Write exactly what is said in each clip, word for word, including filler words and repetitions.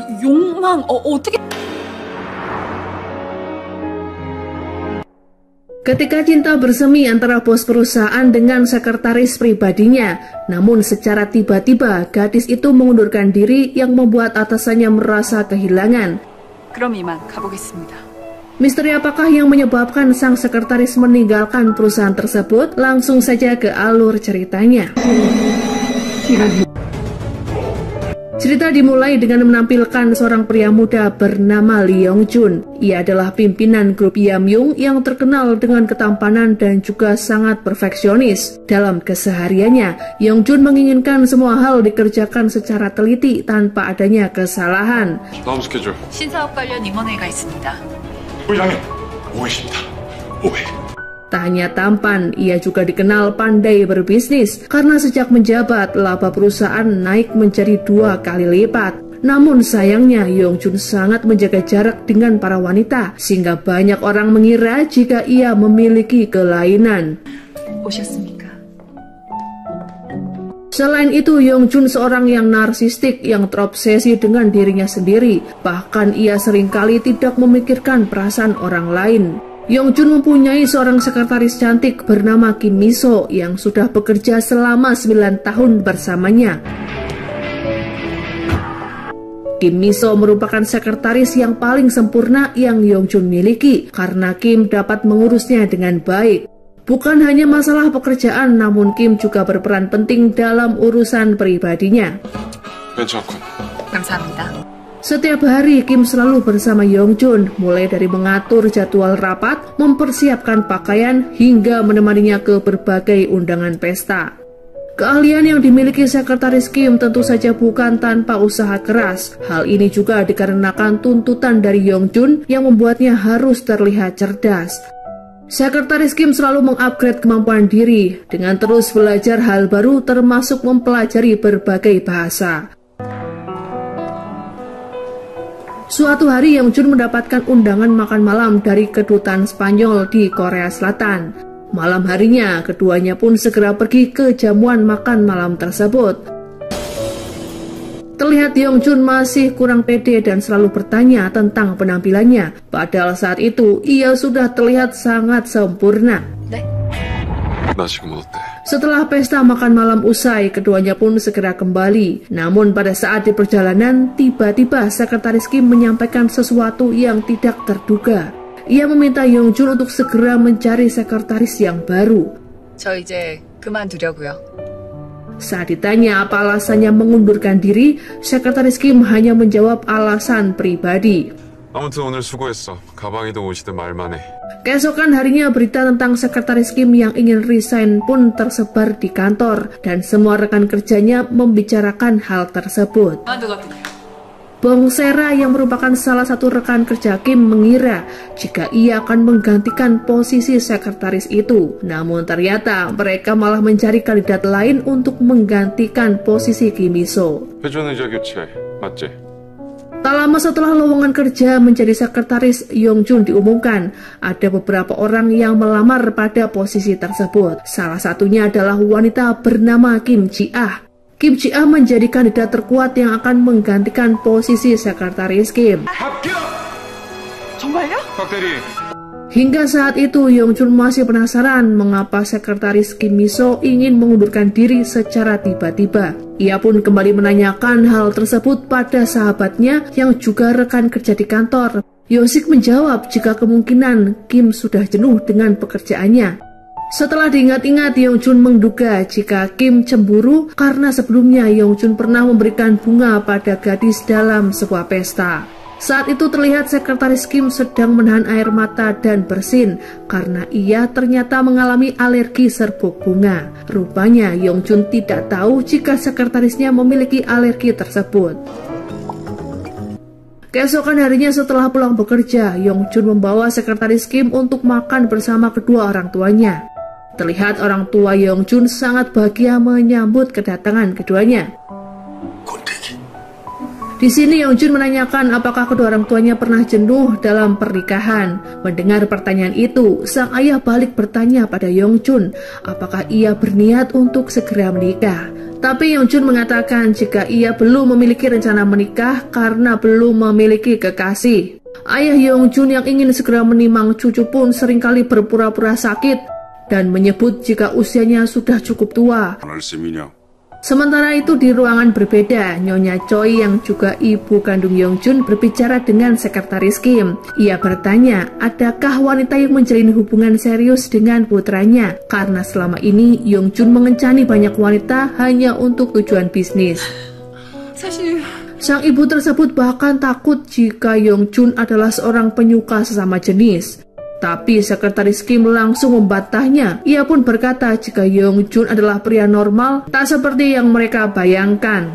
욕망 어, 어떻게 Ketika cinta bersemi antara bos perusahaan dengan sekretaris pribadinya, namun secara tiba-tiba gadis itu mengundurkan diri yang membuat atasannya merasa kehilangan. 그럼 이만 가보겠습니다. Misteri apakah yang menyebabkan sang sekretaris meninggalkan perusahaan tersebut? Langsung saja ke alur ceritanya. Cerita dimulai dengan menampilkan seorang pria muda bernama Lee Yong Jun. Ia adalah pimpinan grup Yamyoung yang terkenal dengan ketampanan dan juga sangat perfeksionis. Dalam kesehariannya, Yong Jun menginginkan semua hal dikerjakan secara teliti tanpa adanya kesalahan. 다음 스케줄. 신사업 관련 임원회가 있습니다. 부장님, 오해십니다. 오해. Tak hanya tampan, ia juga dikenal pandai berbisnis karena sejak menjabat, laba perusahaan naik menjadi dua kali lipat. Namun sayangnya, Yong Jun sangat menjaga jarak dengan para wanita, sehingga banyak orang mengira jika ia memiliki kelainan. 오셨습니까? Selain itu, Yong Jun seorang yang narsistik yang terobsesi dengan dirinya sendiri. Bahkan ia seringkali tidak memikirkan perasaan orang lain. Yong Jun mempunyai seorang sekretaris cantik bernama Kim Miso yang sudah bekerja selama sembilan tahun bersamanya. Kim Miso merupakan sekretaris yang paling sempurna yang Yong Jun miliki karena Kim dapat mengurusnya dengan baik. Bukan hanya masalah pekerjaan, namun Kim juga berperan penting dalam urusan pribadinya. 괜찮군. 감사합니다. Setiap hari Kim selalu bersama Yong Jun, mulai dari mengatur jadwal rapat, mempersiapkan pakaian, hingga menemaninya ke berbagai undangan pesta. Keahlian yang dimiliki sekretaris Kim tentu saja bukan tanpa usaha keras. Hal ini juga dikarenakan tuntutan dari Yong Jun yang membuatnya harus terlihat cerdas. Sekretaris Kim selalu mengupgrade kemampuan diri dengan terus belajar hal baru termasuk mempelajari berbagai bahasa. Suatu hari Yong Jun mendapatkan undangan makan malam dari kedutaan Spanyol di Korea Selatan. Malam harinya, keduanya pun segera pergi ke jamuan makan malam tersebut. Terlihat Yong Jun masih kurang pede dan selalu bertanya tentang penampilannya. Padahal saat itu, ia sudah terlihat sangat sempurna. 나 지금 어때? Setelah pesta makan malam usai, keduanya pun segera kembali. Namun pada saat di perjalanan, tiba-tiba sekretaris Kim menyampaikan sesuatu yang tidak terduga. Ia meminta Yong Jun untuk segera mencari sekretaris yang baru. 저 이제 그만두려고요. Saat ditanya apa alasannya mengundurkan diri, sekretaris Kim hanya menjawab alasan pribadi. 아무튼 오늘 수고했어. 가방이든 옷이든 말만 해. Keesokan harinya berita tentang sekretaris Kim yang ingin resign pun tersebar di kantor dan semua rekan kerjanya membicarakan hal tersebut. Bong Sera yang merupakan salah satu rekan kerja Kim mengira jika ia akan menggantikan posisi sekretaris itu. Namun ternyata mereka malah mencari kandidat lain untuk menggantikan posisi Kim Miso. 회전의자 교체, 맞지? Tak lama setelah lowongan kerja menjadi sekretaris Yong Jun diumumkan, ada beberapa orang yang melamar pada posisi tersebut. Salah satunya adalah wanita bernama Kim Ji-ah. Kim Ji-ah menjadi kandidat terkuat yang akan menggantikan posisi sekretaris Kim. 합격! 정말요? 박 대리. Hingga saat itu, Yong Jun masih penasaran mengapa sekretaris Kim Miso ingin mengundurkan diri secara tiba-tiba. Ia pun kembali menanyakan hal tersebut pada sahabatnya yang juga rekan kerja di kantor. Yosik menjawab jika kemungkinan Kim sudah jenuh dengan pekerjaannya. Setelah diingat-ingat, Yong Jun menduga jika Kim cemburu karena sebelumnya Yong Jun pernah memberikan bunga pada gadis dalam sebuah pesta. Saat itu terlihat sekretaris Kim sedang menahan air mata dan bersin karena ia ternyata mengalami alergi serbuk bunga. Rupanya Yong Jun tidak tahu jika sekretarisnya memiliki alergi tersebut. Keesokan harinya setelah pulang bekerja, Yong Jun membawa sekretaris Kim untuk makan bersama kedua orang tuanya. Terlihat orang tua Yong Jun sangat bahagia menyambut kedatangan keduanya. Di sini Yongjun menanyakan apakah kedua orang tuanya pernah jenuh dalam pernikahan. Mendengar pertanyaan itu, sang ayah balik bertanya pada Yongjun apakah ia berniat untuk segera menikah. Tapi Yongjun mengatakan jika ia belum memiliki rencana menikah karena belum memiliki kekasih. Ayah Yongjun yang ingin segera menimang cucu pun seringkali berpura-pura sakit dan menyebut jika usianya sudah cukup tua. Sementara itu di ruangan berbeda, Nyonya Choi yang juga ibu kandung Yongjun berbicara dengan sekretaris Kim. Ia bertanya, adakah wanita yang menjalin hubungan serius dengan putranya? Karena selama ini Yongjun mengencani banyak wanita hanya untuk tujuan bisnis. 사실 Sang ibu tersebut bahkan takut jika Yongjun adalah seorang penyuka sesama jenis. Tapi sekretaris Kim langsung membantahnya. Ia pun berkata jika Yongjun adalah pria normal, tak seperti yang mereka bayangkan.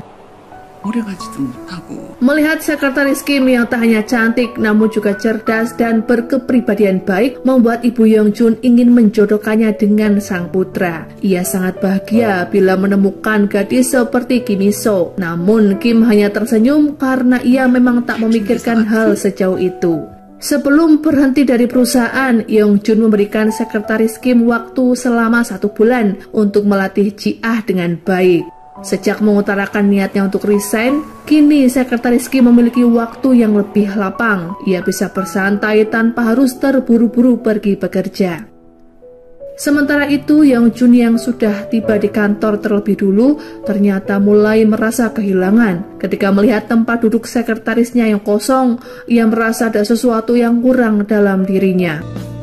Melihat sekretaris Kim yang tak hanya cantik namun juga cerdas dan berkepribadian baik, membuat ibu Yongjun ingin menjodohkannya dengan sang putra. Ia sangat bahagia bila menemukan gadis seperti Kim Miso. Namun Kim hanya tersenyum karena ia memang tak memikirkan hal sejauh itu. Sebelum berhenti dari perusahaan, Yongjun memberikan sekretaris Kim waktu selama satu bulan untuk melatih Ji-ah dengan baik. Sejak mengutarakan niatnya untuk resign, kini sekretaris Kim memiliki waktu yang lebih lapang. Ia bisa bersantai tanpa harus terburu-buru pergi bekerja. Sementara itu, Yongjun yang sudah tiba di kantor terlebih dulu ternyata mulai merasa kehilangan. Ketika melihat tempat duduk sekretarisnya yang kosong, ia merasa ada sesuatu yang kurang dalam dirinya.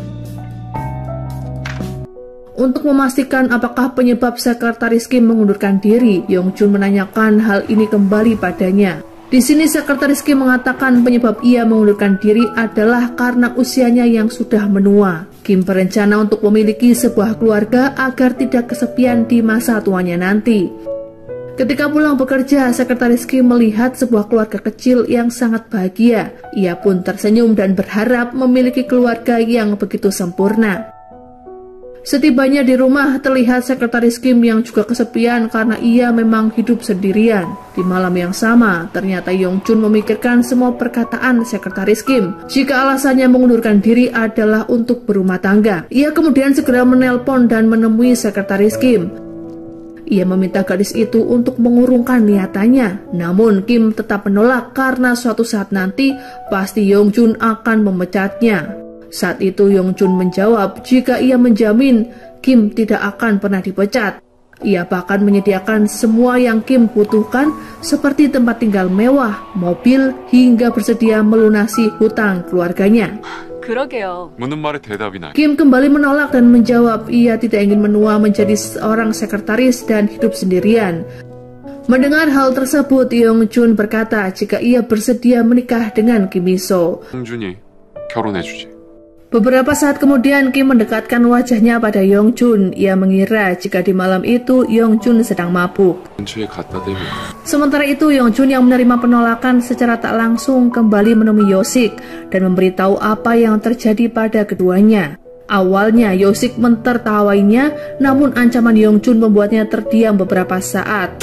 Untuk memastikan apakah penyebab sekretaris Kim mengundurkan diri, Yongjun menanyakan hal ini kembali padanya. Di sini sekretaris Kim mengatakan penyebab ia mengundurkan diri adalah karena usianya yang sudah menua. Kim berencana untuk memiliki sebuah keluarga agar tidak kesepian di masa tuanya nanti. Ketika pulang bekerja, sekretaris Kim melihat sebuah keluarga kecil yang sangat bahagia. Ia pun tersenyum dan berharap memiliki keluarga yang begitu sempurna. Setibanya di rumah, terlihat sekretaris Kim yang juga kesepian karena ia memang hidup sendirian. Di malam yang sama, ternyata Yongjun memikirkan semua perkataan sekretaris Kim. Jika alasannya mengundurkan diri adalah untuk berumah tangga, ia kemudian segera menelpon dan menemui sekretaris Kim. Ia meminta gadis itu untuk mengurungkan niatannya. Namun Kim tetap menolak karena suatu saat nanti pasti Yongjun akan memecatnya. Saat itu Yongjun menjawab jika ia menjamin Kim tidak akan pernah dipecat. Ia bahkan menyediakan semua yang Kim butuhkan seperti tempat tinggal mewah, mobil, hingga bersedia melunasi hutang keluarganya. 그러게요. 묻는 말에 대답이 나요. Kim kembali menolak dan menjawab ia tidak ingin menua menjadi seorang sekretaris dan hidup sendirian. Mendengar hal tersebut, Yongjun berkata jika ia bersedia menikah dengan Kim Miso. 홍준이 결혼해주지. Beberapa saat kemudian Kim mendekatkan wajahnya pada Yongjun. Ia mengira jika di malam itu Yongjun sedang mabuk. 근처에 갖다 대면 Sementara itu Yongjun yang menerima penolakan secara tak langsung kembali menemui Yosik dan memberitahu apa yang terjadi pada keduanya. Awalnya Yosik mentertawainya, namun ancaman Yongjun membuatnya terdiam beberapa saat.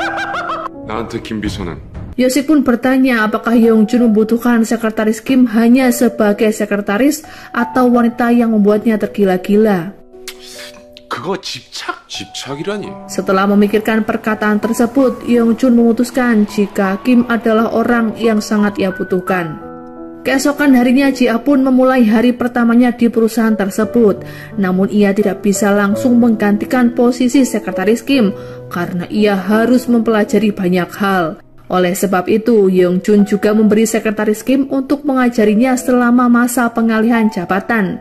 나한테 김비서는 Yosik pun bertanya apakah Yongjun membutuhkan sekretaris Kim hanya sebagai sekretaris atau wanita yang membuatnya tergila-gila. 그거 집착? 집착이라니. Setelah memikirkan perkataan tersebut, Yongjun memutuskan jika Kim adalah orang yang sangat ia butuhkan. Keesokan harinya Ji-ah pun memulai hari pertamanya di perusahaan tersebut. Namun ia tidak bisa langsung menggantikan posisi sekretaris Kim karena ia harus mempelajari banyak hal. Oleh sebab itu, Yongjun juga memberi sekretaris Kim untuk mengajarinya selama masa pengalihan jabatan.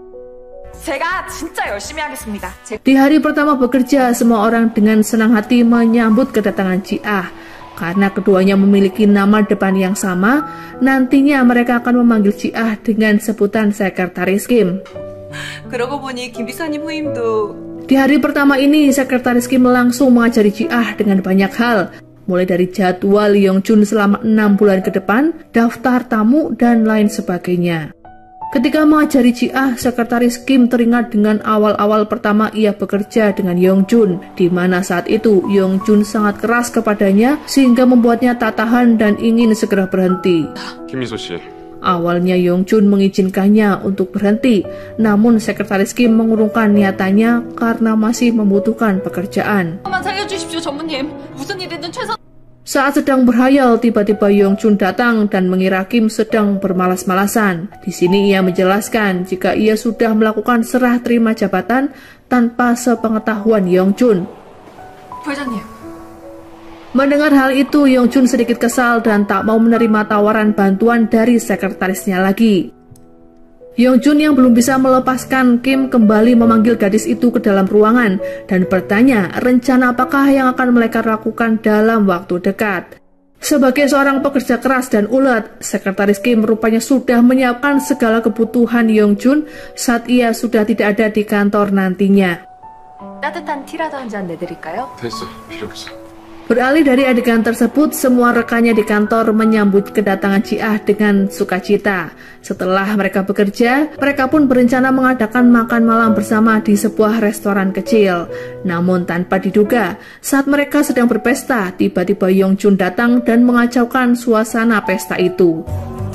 제가 진짜 열심히 하겠습니다. Di hari pertama bekerja, semua orang dengan senang hati menyambut kedatangan Ji-ah. Karena keduanya memiliki nama depan yang sama, nantinya mereka akan memanggil Ji-ah dengan sebutan sekretaris Kim. 그러고 보니 김 비서님 후임도 Di hari pertama ini, sekretaris Kim langsung mengajari Ji-ah dengan banyak hal. Mulai dari jadwal Yongjun selama enam bulan ke depan, daftar tamu, dan lain sebagainya. Ketika mengajari Ji-ah, sekretaris Kim teringat dengan awal-awal pertama ia bekerja dengan Yong-jun, di mana saat itu Yong-jun sangat keras kepadanya sehingga membuatnya tak tahan dan ingin segera berhenti. 김미소 씨. Awalnya Yong-jun mengizinkannya untuk berhenti, namun sekretaris Kim mengurungkan niatannya karena masih membutuhkan pekerjaan. 살려주십시오, 전무님. 무슨 일이든 최선. Saat sedang berhayal, tiba-tiba Yong-jun datang dan mengira Kim sedang bermalas-malasan. Di sini ia menjelaskan jika ia sudah melakukan serah terima jabatan tanpa sepengetahuan Yong-jun. 부회장님. Mendengar hal itu, Yong-jun sedikit kesal dan tak mau menerima tawaran bantuan dari sekretarisnya lagi. Yong-jun yang belum bisa melepaskan Kim kembali memanggil gadis itu ke dalam ruangan dan bertanya rencana apakah yang akan mereka lakukan dalam waktu dekat. Sebagai seorang pekerja keras dan ulet, sekretaris Kim rupanya sudah menyiapkan segala kebutuhan Yong-jun saat ia sudah tidak ada di kantor nantinya. 따뜻한 티라도 한 잔 내드릴까요? 됐어. 필요 없어. Beralih dari adegan tersebut, semua rekannya di kantor menyambut kedatangan Ji-ah dengan sukacita. Setelah mereka bekerja, mereka pun berencana mengadakan makan malam bersama di sebuah restoran kecil. Namun tanpa diduga, saat mereka sedang berpesta, tiba-tiba Yong-jun datang dan mengacaukan suasana pesta itu.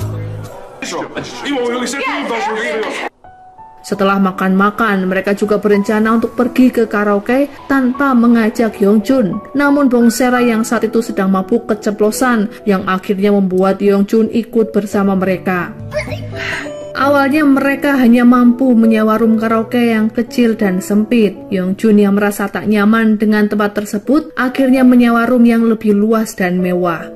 Setelah makan-makan, mereka juga berencana untuk pergi ke karaoke tanpa mengajak Yong-jun. Namun Bongsera yang saat itu sedang mabuk keceplosan yang akhirnya membuat Yong-jun ikut bersama mereka. Awalnya mereka hanya mampu menyewa room karaoke yang kecil dan sempit. Yong-jun yang merasa tak nyaman dengan tempat tersebut akhirnya menyewa room yang lebih luas dan mewah.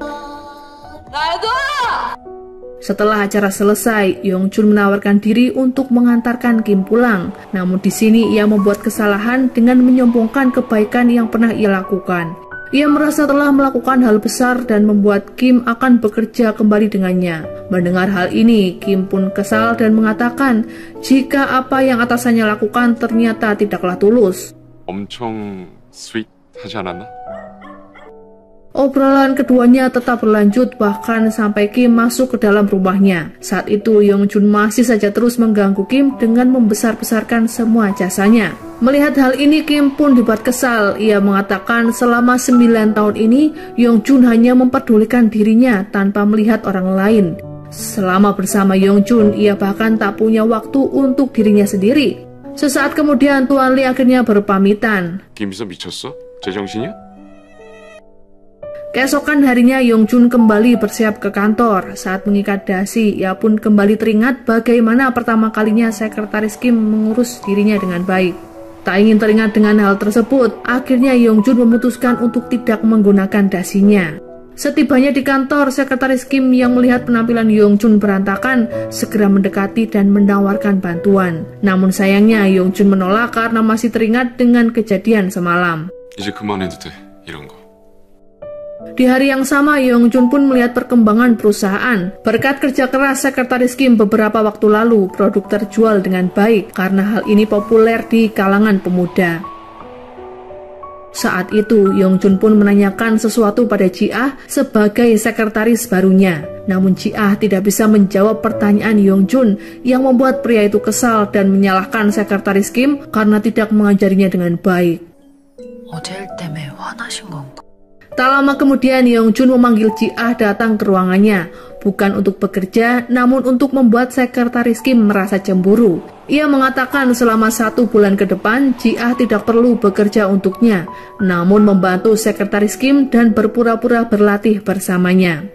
Setelah acara selesai, Yong-jun menawarkan diri untuk mengantarkan Kim pulang. Namun di sini ia membuat kesalahan dengan menyombongkan kebaikan yang pernah ia lakukan. Ia merasa telah melakukan hal besar dan membuat Kim akan bekerja kembali dengannya. Mendengar hal ini, Kim pun kesal dan mengatakan jika apa yang atasannya lakukan ternyata tidaklah tulus. 엄청 스윗하지 않았나? Obrolan keduanya tetap berlanjut bahkan sampai Kim masuk ke dalam rumahnya. Saat itu Yong-jun masih saja terus mengganggu Kim dengan membesar-besarkan semua jasanya. Melihat hal ini, Kim pun dibuat kesal. Ia mengatakan selama sembilan tahun ini Yong-jun hanya memperdulikan dirinya tanpa melihat orang lain. Selama bersama Yong-jun, ia bahkan tak punya waktu untuk dirinya sendiri. Sesaat kemudian Tuan Lee akhirnya berpamitan. 김비서 미쳤어? 제정신이야? Keesokan harinya Yong-jun kembali bersiap ke kantor. Saat mengikat dasi, ia pun kembali teringat bagaimana pertama kalinya sekretaris Kim mengurus dirinya dengan baik. Tak ingin teringat dengan hal tersebut, akhirnya Yong-jun memutuskan untuk tidak menggunakan dasinya. Setibanya di kantor, sekretaris Kim yang melihat penampilan Yong-jun berantakan segera mendekati dan menawarkan bantuan. Namun sayangnya Yong-jun menolak karena masih teringat dengan kejadian semalam. 이제 그만해도 돼, 이런 거. Di hari yang sama, Yong-jun pun melihat perkembangan perusahaan. Berkat kerja keras sekretaris Kim beberapa waktu lalu, produk terjual dengan baik karena hal ini populer di kalangan pemuda. Saat itu, Yong-jun pun menanyakan sesuatu pada Ji-ah sebagai sekretaris barunya. Namun Ji-ah tidak bisa menjawab pertanyaan Yong-jun yang membuat pria itu kesal dan menyalahkan sekretaris Kim karena tidak mengajarinya dengan baik. 어제 일 때문에 화나신 건가? Tak lama kemudian Yong-jun memanggil Ji-ah datang ke ruangannya, bukan untuk bekerja, namun untuk membuat sekretaris Kim merasa cemburu. Ia mengatakan selama satu bulan ke depan, Ji-ah tidak perlu bekerja untuknya, namun membantu sekretaris Kim dan berpura-pura berlatih bersamanya.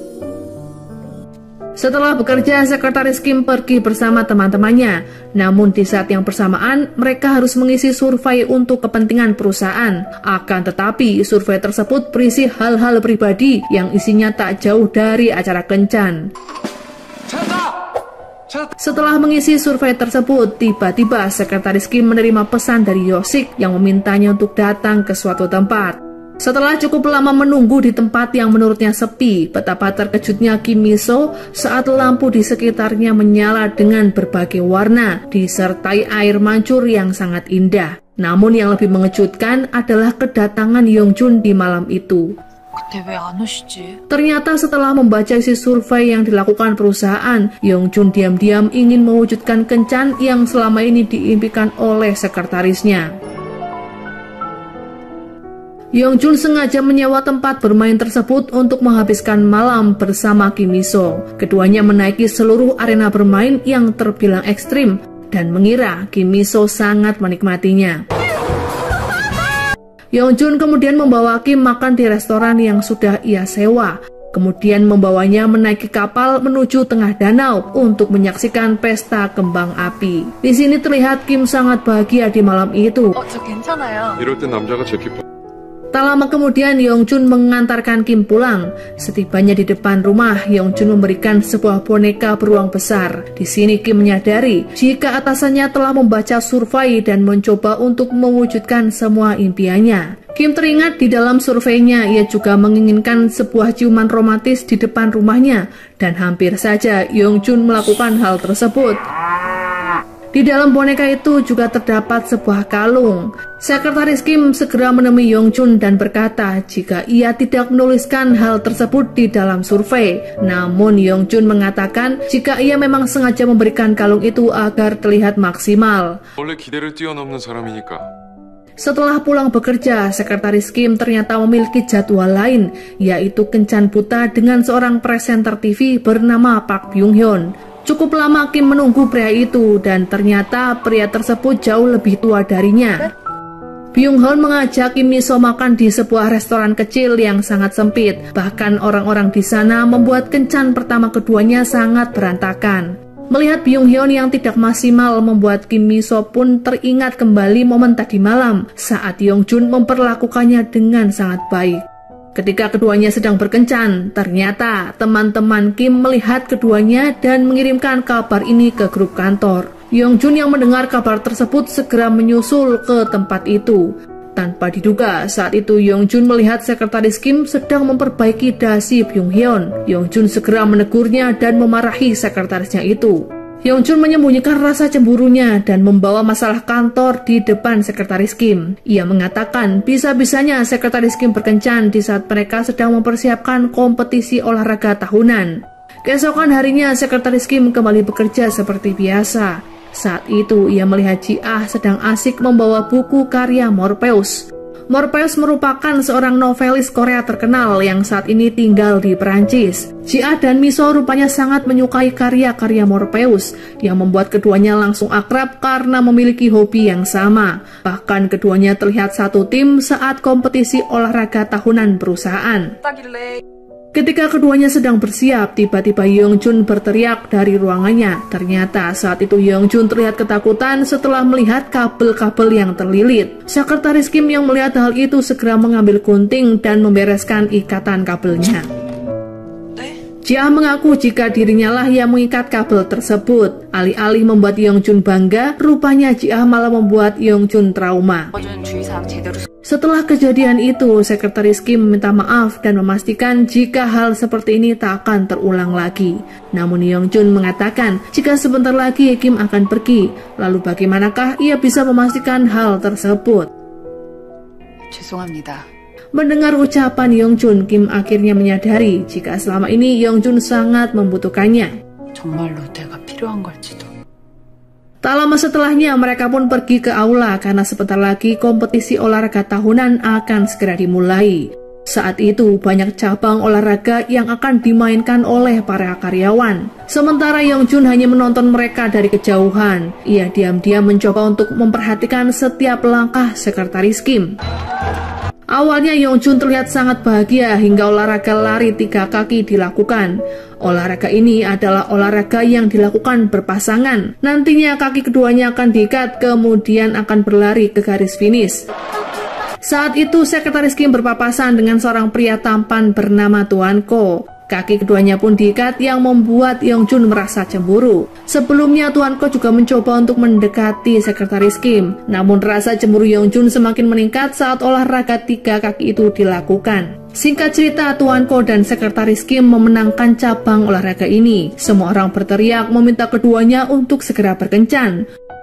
Setelah bekerja, sekretaris Kim pergi bersama teman-temannya. Namun di saat yang bersamaan, mereka harus mengisi survei untuk kepentingan perusahaan. Akan tetapi, survei tersebut berisi hal-hal pribadi yang isinya tak jauh dari acara kencan. Setelah mengisi survei tersebut, tiba-tiba sekretaris Kim menerima pesan dari Yosik yang memintanya untuk datang ke suatu tempat. Setelah cukup lama menunggu di tempat yang menurutnya sepi, betapa terkejutnya Kim Mi-so saat lampu di sekitarnya menyala dengan berbagai warna, disertai air mancur yang sangat indah. Namun yang lebih mengejutkan adalah kedatangan Yong-jun di malam itu. 근데 왜 안 오시지? Ternyata setelah membaca isi survei yang dilakukan perusahaan, Yongjun diam-diam ingin mewujudkan kencan yang selama ini diimpikan oleh sekretarisnya. Yongjun sengaja menyewa tempat bermain tersebut untuk menghabiskan malam bersama Kim Mi-so. Keduanya menaiki seluruh arena bermain yang terbilang ekstrim dan mengira Kim Mi-so sangat menikmatinya. Yongjun kemudian membawa Kim makan di restoran yang sudah ia sewa, kemudian membawanya menaiki kapal menuju tengah danau untuk menyaksikan pesta kembang api. Di sini terlihat Kim sangat bahagia di malam itu. 어, 저 괜찮아요. 이럴 땐 남자가 제일 기뻐. Tak lama kemudian Yongjun mengantarkan Kim pulang. Setibanya di depan rumah, Yongjun memberikan sebuah boneka beruang besar. Di sini Kim menyadari jika atasannya telah membaca survei dan mencoba untuk mewujudkan semua impiannya. Kim teringat di dalam surveinya ia juga menginginkan sebuah ciuman romantis di depan rumahnya, dan hampir saja Yongjun melakukan hal tersebut. Di dalam boneka itu juga terdapat sebuah kalung. Sekretaris Kim segera menemui Yongjun dan berkata jika ia tidak menuliskan hal tersebut di dalam survei. Namun Yongjun mengatakan jika ia memang sengaja memberikan kalung itu agar terlihat maksimal. 원래 기대를 뛰어넘는 사람이니까. Setelah pulang bekerja, sekretaris Kim ternyata memiliki jadwal lain, yaitu kencan buta dengan seorang presenter T V bernama Park Byung-hyun. Cukup lama Kim menunggu pria itu dan ternyata pria tersebut jauh lebih tua darinya. Byung-hyun mengajak Kim Mi-so makan di sebuah restoran kecil yang sangat sempit. Bahkan orang-orang di sana membuat kencan pertama keduanya sangat berantakan. Melihat Byung-hyun yang tidak maksimal membuat Kim Mi-so pun teringat kembali momen tadi malam saat Yongjun memperlakukannya dengan sangat baik. Ketika keduanya sedang berkencan, ternyata teman-teman Kim melihat keduanya dan mengirimkan kabar ini ke grup kantor. Yongjun yang mendengar kabar tersebut segera menyusul ke tempat itu. Tanpa diduga, saat itu Yongjun melihat sekretaris Kim sedang memperbaiki dasi Byung-hyun. Yongjun segera menegurnya dan memarahi sekretarisnya itu. Yongjun menyembunyikan rasa cemburunya dan membawa masalah kantor di depan sekretaris Kim. Ia mengatakan bisa-bisanya sekretaris Kim berkencan di saat mereka sedang mempersiapkan kompetisi olahraga tahunan. Keesokan harinya sekretaris Kim kembali bekerja seperti biasa. Saat itu ia melihat Ji-ah sedang asik membawa buku karya Morpheus. Morpheus merupakan seorang novelis Korea terkenal yang saat ini tinggal di Perancis. Ji-ah dan Mi-so rupanya sangat menyukai karya-karya Morpheus yang membuat keduanya langsung akrab karena memiliki hobi yang sama. Bahkan keduanya terlihat satu tim saat kompetisi olahraga tahunan perusahaan. Ketika keduanya sedang bersiap, tiba-tiba Yongjun berteriak dari ruangannya. Ternyata saat itu Yongjun terlihat ketakutan setelah melihat kabel-kabel yang terlilit. Sekretaris Kim yang melihat hal itu segera mengambil gunting dan membereskan ikatan kabelnya. Ji-ah mengaku jika dirinya lah yang mengikat kabel tersebut. Alih-alih membuat Yongjun bangga, rupanya Ji-ah malah membuat Yongjun trauma. Setelah kejadian itu, sekretaris Kim meminta maaf dan memastikan jika hal seperti ini tak akan terulang lagi. Namun Yongjun mengatakan jika sebentar lagi Kim akan pergi, lalu bagaimanakah ia bisa memastikan hal tersebut? 죄송합니다. Mendengar ucapan Yongjun, Kim akhirnya menyadari jika selama ini Yongjun sangat membutuhkannya. 정말로 내가 필요한 걸지도. Tak lama setelahnya mereka pun pergi ke aula karena sebentar lagi kompetisi olahraga tahunan akan segera dimulai. Saat itu banyak cabang olahraga yang akan dimainkan oleh para karyawan. Sementara Yongjun hanya menonton mereka dari kejauhan. Ia diam-diam mencoba untuk memperhatikan setiap langkah sekretaris Kim. Awalnya Yongjun terlihat sangat bahagia hingga olahraga lari tiga kaki dilakukan. Olahraga ini adalah olahraga yang dilakukan berpasangan. Nantinya kaki keduanya akan diikat kemudian akan berlari ke garis finish. Saat itu sekretaris Kim berpapasan dengan seorang pria tampan bernama Tuan Ko. Kaki keduanya pun diikat yang membuat Yongjun merasa cemburu. Sebelumnya Tuan Ko juga mencoba untuk mendekati sekretaris Kim. Namun rasa cemburu Yongjun semakin meningkat saat olahraga tiga kaki itu dilakukan. Singkat cerita, Tuan Ko dan sekretaris Kim memenangkan cabang olahraga ini. Semua orang berteriak meminta keduanya untuk segera berkencan.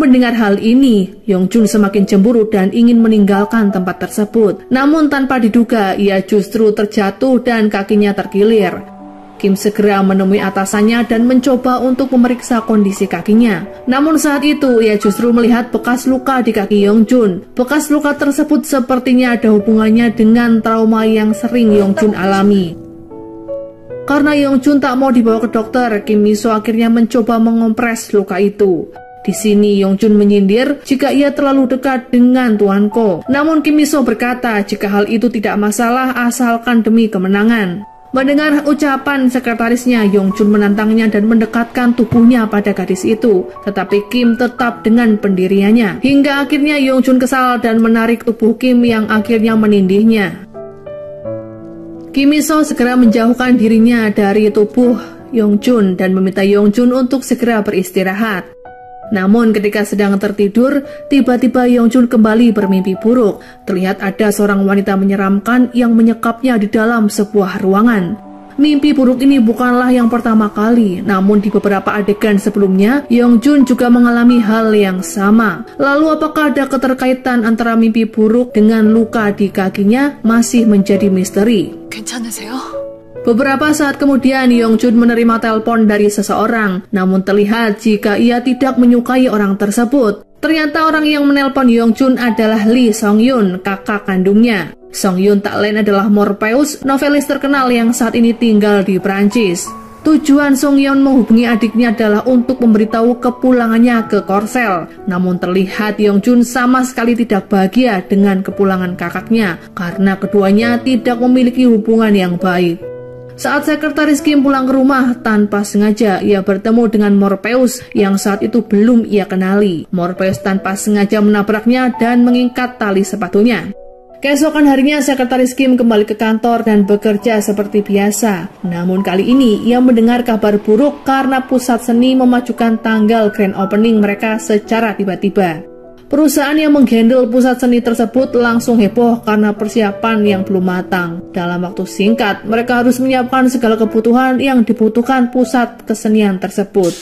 Mendengar hal ini, Yongjun semakin cemburu dan ingin meninggalkan tempat tersebut. Namun tanpa diduga, ia justru terjatuh dan kakinya terkilir. Kim segera menemui atasannya dan mencoba untuk memeriksa kondisi kakinya. Namun saat itu, ia justru melihat bekas luka di kaki Yongjun. Bekas luka tersebut sepertinya ada hubungannya dengan trauma yang sering Yongjun alami. Karena Yongjun tak mau dibawa ke dokter, Kim Miso akhirnya mencoba mengompres luka itu. Di sini Yongjun menyindir jika ia terlalu dekat dengan Tuan Ko. Namun Kim Miso berkata jika hal itu tidak masalah asalkan demi kemenangan. Mendengar ucapan sekretarisnya, Yongjun menantangnya dan mendekatkan tubuhnya pada gadis itu. Tetapi Kim tetap dengan pendiriannya. Hingga akhirnya Yongjun kesal dan menarik tubuh Kim yang akhirnya menindihnya. Kim Miso segera menjauhkan dirinya dari tubuh Yongjun dan meminta Yongjun untuk segera beristirahat. Namun ketika sedang tertidur, tiba-tiba Yongjun kembali bermimpi buruk. Terlihat ada seorang wanita menyeramkan yang menyekapnya di dalam sebuah ruangan. Mimpi buruk ini bukanlah yang pertama kali, namun di beberapa adegan sebelumnya, Yongjun juga mengalami hal yang sama. Lalu apakah ada keterkaitan antara mimpi buruk dengan luka di kakinya masih menjadi misteri. 괜찮으세요? Beberapa saat kemudian, Yongjun menerima telepon dari seseorang, namun terlihat jika ia tidak menyukai orang tersebut. Ternyata orang yang menelpon Yongjun adalah Lee Songyun, kakak kandungnya. Songyun tak lain adalah Morpheus, novelis terkenal yang saat ini tinggal di Prancis. Tujuan Songyun menghubungi adiknya adalah untuk memberitahu kepulangannya ke Korsel. Namun terlihat Yongjun sama sekali tidak bahagia dengan kepulangan kakaknya, karena keduanya tidak memiliki hubungan yang baik. Saat sekretaris Kim pulang ke rumah, tanpa sengaja ia bertemu dengan Morpheus yang saat itu belum ia kenali. Morpheus tanpa sengaja menabraknya dan mengikat tali sepatunya. Keesokan harinya, sekretaris Kim kembali ke kantor dan bekerja seperti biasa. Namun kali ini ia mendengar kabar buruk karena pusat seni memajukan tanggal grand opening mereka secara tiba-tiba. Perusahaan yang menghandle pusat seni tersebut langsung heboh karena persiapan yang belum matang. Dalam waktu singkat, mereka harus menyiapkan segala kebutuhan yang dibutuhkan pusat kesenian tersebut.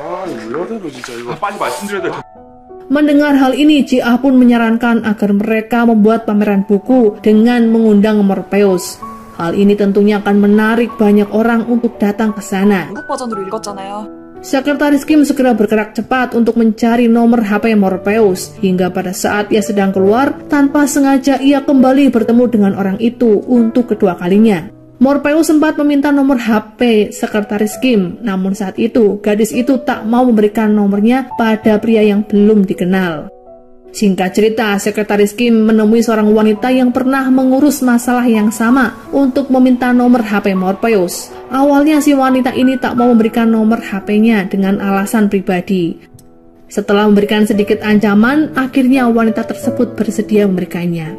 Mendengar hal ini, Ji-ah pun menyarankan agar mereka membuat pameran buku dengan mengundang Morpheus. Hal ini tentunya akan menarik banyak orang untuk datang ke sana. 한국 버전으로 읽었잖아요. Sekretaris Kim segera bergerak cepat untuk mencari nomor H P Morpheus. Hingga pada saat ia sedang keluar, tanpa sengaja ia kembali bertemu dengan orang itu untuk kedua kalinya. Morpheus sempat meminta nomor H P sekretaris Kim, namun saat itu gadis itu tak mau memberikan nomornya pada pria yang belum dikenal. Singkat cerita, sekretaris Kim menemui seorang wanita yang pernah mengurus masalah yang sama untuk meminta nomor H P Morpheus. Awalnya si wanita ini tak mau memberikan nomor H P-nya dengan alasan pribadi. Setelah memberikan sedikit ancaman, akhirnya wanita tersebut bersedia memberikannya.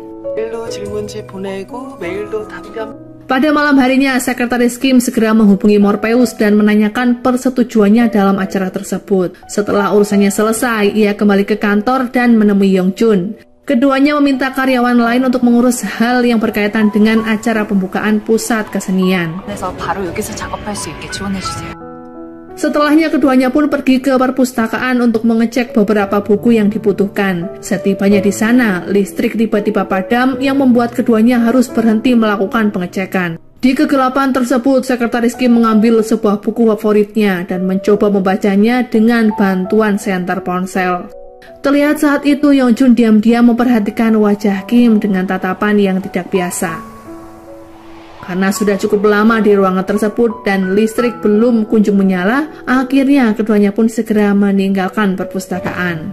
Pada malam harinya, sekretaris Kim segera menghubungi Morpheus dan menanyakan persetujuannya dalam acara tersebut. Setelah urusannya selesai, ia kembali ke kantor dan menemui Yongjun. Keduanya meminta karyawan lain untuk mengurus hal yang berkaitan dengan acara pembukaan pusat kesenian. 그래서 바로 여기서 작업할 수 있게 지원해주세요. Setelahnya keduanya pun pergi ke perpustakaan untuk mengecek beberapa buku yang dibutuhkan. Setibanya di sana, listrik tiba-tiba padam yang membuat keduanya harus berhenti melakukan pengecekan. Di kegelapan tersebut, sekretaris Kim mengambil sebuah buku favoritnya dan mencoba membacanya dengan bantuan senter ponsel. Terlihat saat itu Yongjun diam-diam memperhatikan wajah Kim dengan tatapan yang tidak biasa. Karena sudah cukup lama di ruangan tersebut dan listrik belum kunjung menyala, akhirnya keduanya pun segera meninggalkan perpustakaan.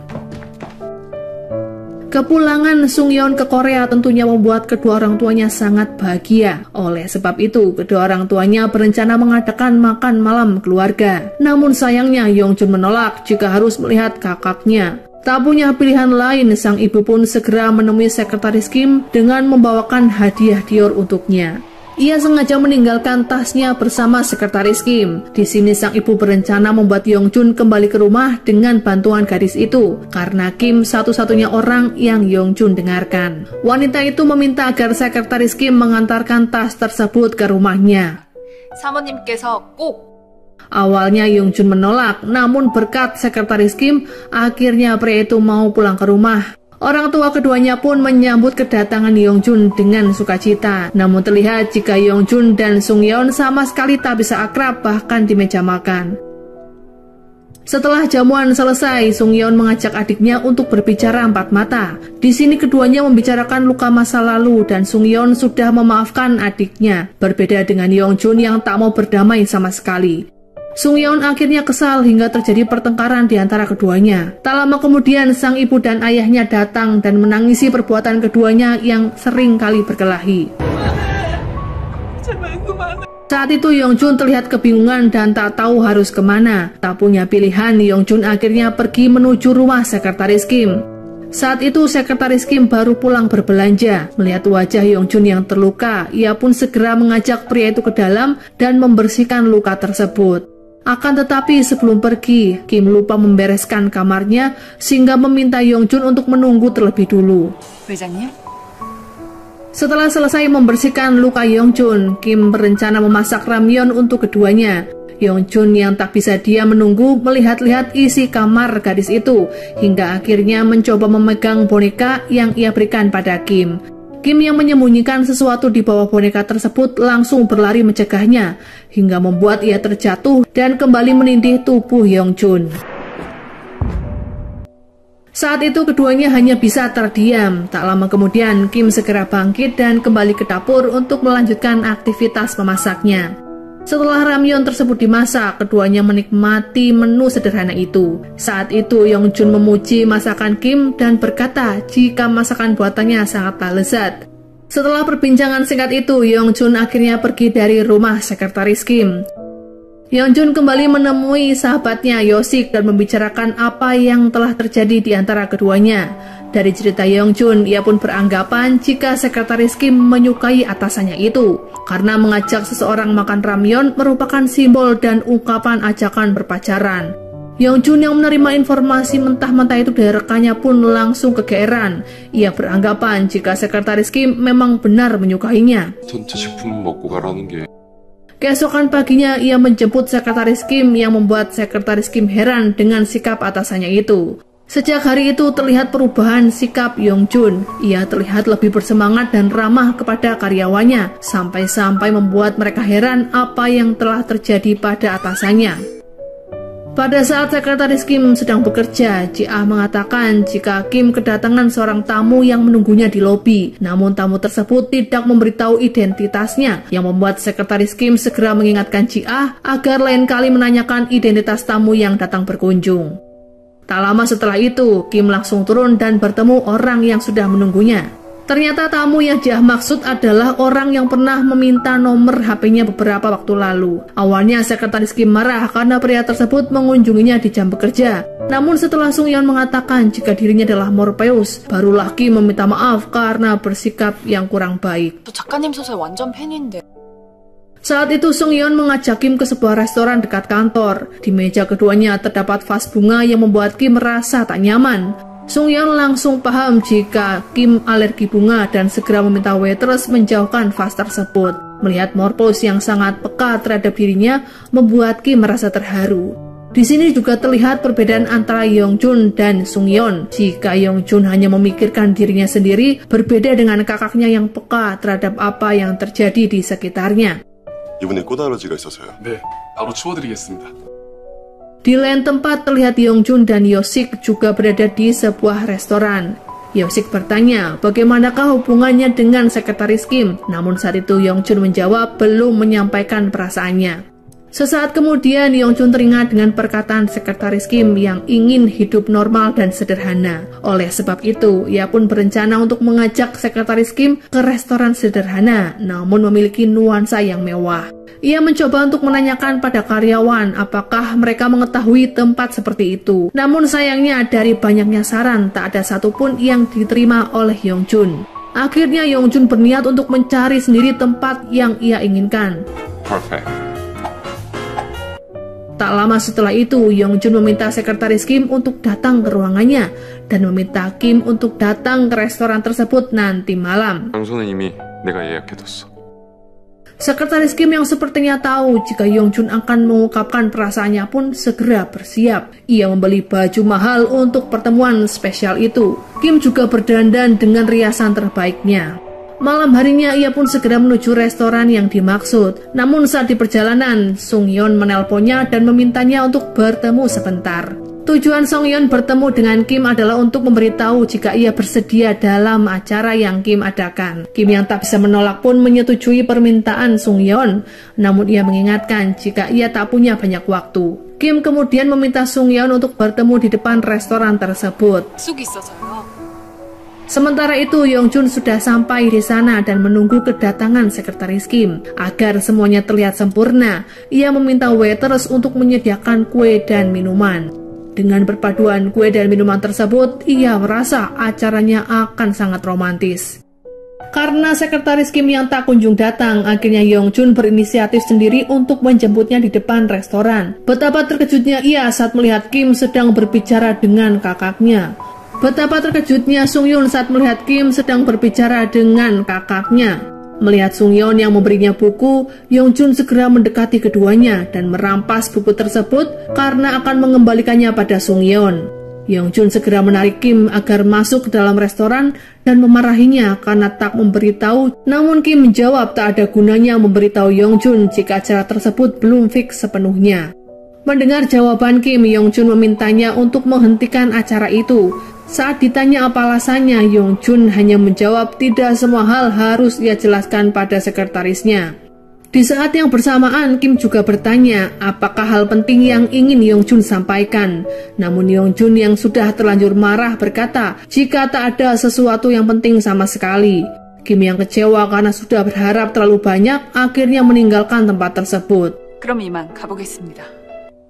Kepulangan Sungyeon ke Korea tentunya membuat kedua orang tuanya sangat bahagia. Oleh sebab itu, kedua orang tuanya berencana mengadakan makan malam keluarga. Namun sayangnya Yongjun menolak jika harus melihat kakaknya. Tak punya pilihan lain, sang ibu pun segera menemui sekretaris Kim dengan membawakan hadiah Dior untuknya. Ia sengaja meninggalkan tasnya bersama sekretaris Kim. Di sini sang ibu berencana membuat Yongjun kembali ke rumah dengan bantuan gadis itu, karena Kim satu-satunya orang yang Yongjun dengarkan. Wanita itu meminta agar sekretaris Kim mengantarkan tas tersebut ke rumahnya. 사모님께서 꼭 Awalnya Yongjun menolak, namun berkat sekretaris Kim, akhirnya pria itu mau pulang ke rumah. Orang tua keduanya pun menyambut kedatangan Yongjun dengan sukacita. Namun terlihat jika Yongjun dan Sungyeon sama sekali tak bisa akrab bahkan di meja makan. Setelah jamuan selesai, Sungyeon mengajak adiknya untuk berbicara empat mata. Di sini keduanya membicarakan luka masa lalu dan Sungyeon sudah memaafkan adiknya. Berbeda dengan Yongjun yang tak mau berdamai sama sekali. Sungyeon akhirnya kesal hingga terjadi pertengkaran di antara keduanya. Tak lama kemudian sang ibu dan ayahnya datang dan menangisi perbuatan keduanya yang sering kali berkelahi. Saat itu Yongjun terlihat kebingungan dan tak tahu harus kemana. Tak punya pilihan, Yongjun akhirnya pergi menuju rumah sekretaris Kim. Saat itu sekretaris Kim baru pulang berbelanja. Melihat wajah Yongjun yang terluka, ia pun segera mengajak pria itu ke dalam dan membersihkan luka tersebut. Akan tetapi sebelum pergi, Kim lupa membereskan kamarnya sehingga meminta Yongjun untuk menunggu terlebih dulu. 회장님? Setelah selesai membersihkan luka Yongjun, Kim berencana memasak ramyeon untuk keduanya. Yongjun yang tak bisa diam menunggu melihat-lihat isi kamar gadis itu, hingga akhirnya mencoba memegang boneka yang ia berikan pada Kim. Kim yang menyembunyikan sesuatu di bawah boneka tersebut langsung berlari mencegahnya, hingga membuat ia terjatuh dan kembali menindih tubuh Yongjun. Saat itu keduanya hanya bisa terdiam. Tak lama kemudian Kim segera bangkit dan kembali ke dapur untuk melanjutkan aktivitas memasaknya. Setelah ramyeon tersebut dimasak, keduanya menikmati menu sederhana itu. Saat itu Yongjun memuji masakan Kim dan berkata jika masakan buatannya sangatlah lezat. Setelah perbincangan singkat itu, Yongjun akhirnya pergi dari rumah sekretaris Kim. Yongjun kembali menemui sahabatnya Yosik dan membicarakan apa yang telah terjadi di antara keduanya. Dari cerita Yongjun, ia pun beranggapan jika sekretaris Kim menyukai atasannya itu, karena mengajak seseorang makan ramyeon merupakan simbol dan ungkapan ajakan berpacaran. Yongjun yang menerima informasi mentah-mentah itu dari rekannya pun langsung kegeeran. Ia beranggapan jika sekretaris Kim memang benar menyukainya. 전체 식품 먹고 가라는 게 Keesokan paginya ia menjemput sekretaris Kim yang membuat sekretaris Kim heran dengan sikap atasannya itu. Sejak hari itu terlihat perubahan sikap Yongjun. Ia terlihat lebih bersemangat dan ramah kepada karyawannya, sampai-sampai membuat mereka heran apa yang telah terjadi pada atasannya. Pada saat sekretaris Kim sedang bekerja, Ji-ah mengatakan jika Kim kedatangan seorang tamu yang menunggunya di lobi. Namun tamu tersebut tidak memberitahu identitasnya, yang membuat sekretaris Kim segera mengingatkan Ji-ah agar lain kali menanyakan identitas tamu yang datang berkunjung. Tak lama setelah itu, Kim langsung turun dan bertemu orang yang sudah menunggunya. Ternyata tamu yang Ji-ah maksud adalah orang yang pernah meminta nomor H P-nya beberapa waktu lalu. Awalnya sekretaris Kim marah karena pria tersebut mengunjunginya di jam bekerja. Namun setelah Sungyeon mengatakan jika dirinya adalah Morpheus, barulah Kim meminta maaf karena bersikap yang kurang baik. 저 작가님 소설 완전 팬인데. Saat itu Sungyeon mengajak Kim ke sebuah restoran dekat kantor. Di meja keduanya terdapat vas bunga yang membuat Kim merasa tak nyaman. Sungyeon langsung paham jika Kim alergi bunga dan segera meminta waitress menjauhkan vas tersebut. Melihat Morpheus yang sangat peka terhadap dirinya membuat Kim merasa terharu. Di sini juga terlihat perbedaan antara Yongjun dan Sungyeon. Jika Yongjun hanya memikirkan dirinya sendiri, berbeda dengan kakaknya yang peka terhadap apa yang terjadi di sekitarnya. 이분에 꽃 알러지가 있어서요. 네, 바로 치워드리겠습니다. Di lain tempat terlihat Yongjun dan Yosik juga berada di sebuah restoran. Yosik bertanya bagaimanakah hubungannya dengan sekretaris Kim, namun saat itu Yongjun menjawab belum menyampaikan perasaannya. Sesaat kemudian Yongjun teringat dengan perkataan sekretaris Kim yang ingin hidup normal dan sederhana. Oleh sebab itu, ia pun berencana untuk mengajak sekretaris Kim ke restoran sederhana, namun memiliki nuansa yang mewah. Ia mencoba untuk menanyakan pada karyawan apakah mereka mengetahui tempat seperti itu. Namun sayangnya dari banyaknya saran, tak ada satupun yang diterima oleh Yongjun. Akhirnya Yongjun berniat untuk mencari sendiri tempat yang ia inginkan. Perfect. Tak lama setelah itu, Yongjun meminta sekretaris Kim untuk datang ke ruangannya dan meminta Kim untuk datang ke restoran tersebut nanti malam. 장소는 이미 내가 예약해뒀어. Sekretaris Kim yang sepertinya tahu jika Yongjun akan mengungkapkan perasaannya pun segera bersiap. Ia membeli baju mahal untuk pertemuan spesial itu. Kim juga berdandan dengan riasan terbaiknya. Malam harinya ia pun segera menuju restoran yang dimaksud. Namun saat di perjalanan, Sungyeon menelponnya dan memintanya untuk bertemu sebentar. Tujuan Sungyeon bertemu dengan Kim adalah untuk memberitahu jika ia bersedia dalam acara yang Kim adakan. Kim yang tak bisa menolak pun menyetujui permintaan Sungyeon, namun ia mengingatkan jika ia tak punya banyak waktu. Kim kemudian meminta Sungyeon untuk bertemu di depan restoran tersebut. Sementara itu, Yongjun sudah sampai di sana dan menunggu kedatangan sekretaris Kim. Agar semuanya terlihat sempurna, ia meminta waiters untuk menyediakan kue dan minuman. Dengan perpaduan kue dan minuman tersebut, ia merasa acaranya akan sangat romantis. Karena sekretaris Kim yang tak kunjung datang, akhirnya Yongjun berinisiatif sendiri untuk menjemputnya di depan restoran. Betapa terkejutnya ia saat melihat Kim sedang berbicara dengan kakaknya. Betapa terkejutnya Sungyeon saat melihat Kim sedang berbicara dengan kakaknya. Melihat Sungyeon yang memberinya buku, Yongjun segera mendekati keduanya dan merampas buku tersebut karena akan mengembalikannya pada Sungyeon. Yongjun segera menarik Kim agar masuk ke dalam restoran dan memarahinya karena tak memberitahu. Namun Kim menjawab tak ada gunanya memberitahu Yongjun jika acara tersebut belum fix sepenuhnya. Mendengar jawaban Kim, Yongjun memintanya untuk menghentikan acara itu. Saat ditanya apa alasannya, Yongjun hanya menjawab tidak semua hal harus ia jelaskan pada sekretarisnya. Di saat yang bersamaan, Kim juga bertanya apakah hal penting yang ingin Yongjun sampaikan. Namun Yongjun yang sudah terlanjur marah berkata jika tak ada sesuatu yang penting sama sekali. Kim yang kecewa karena sudah berharap terlalu banyak akhirnya meninggalkan tempat tersebut. 그럼 이만 가보겠습니다.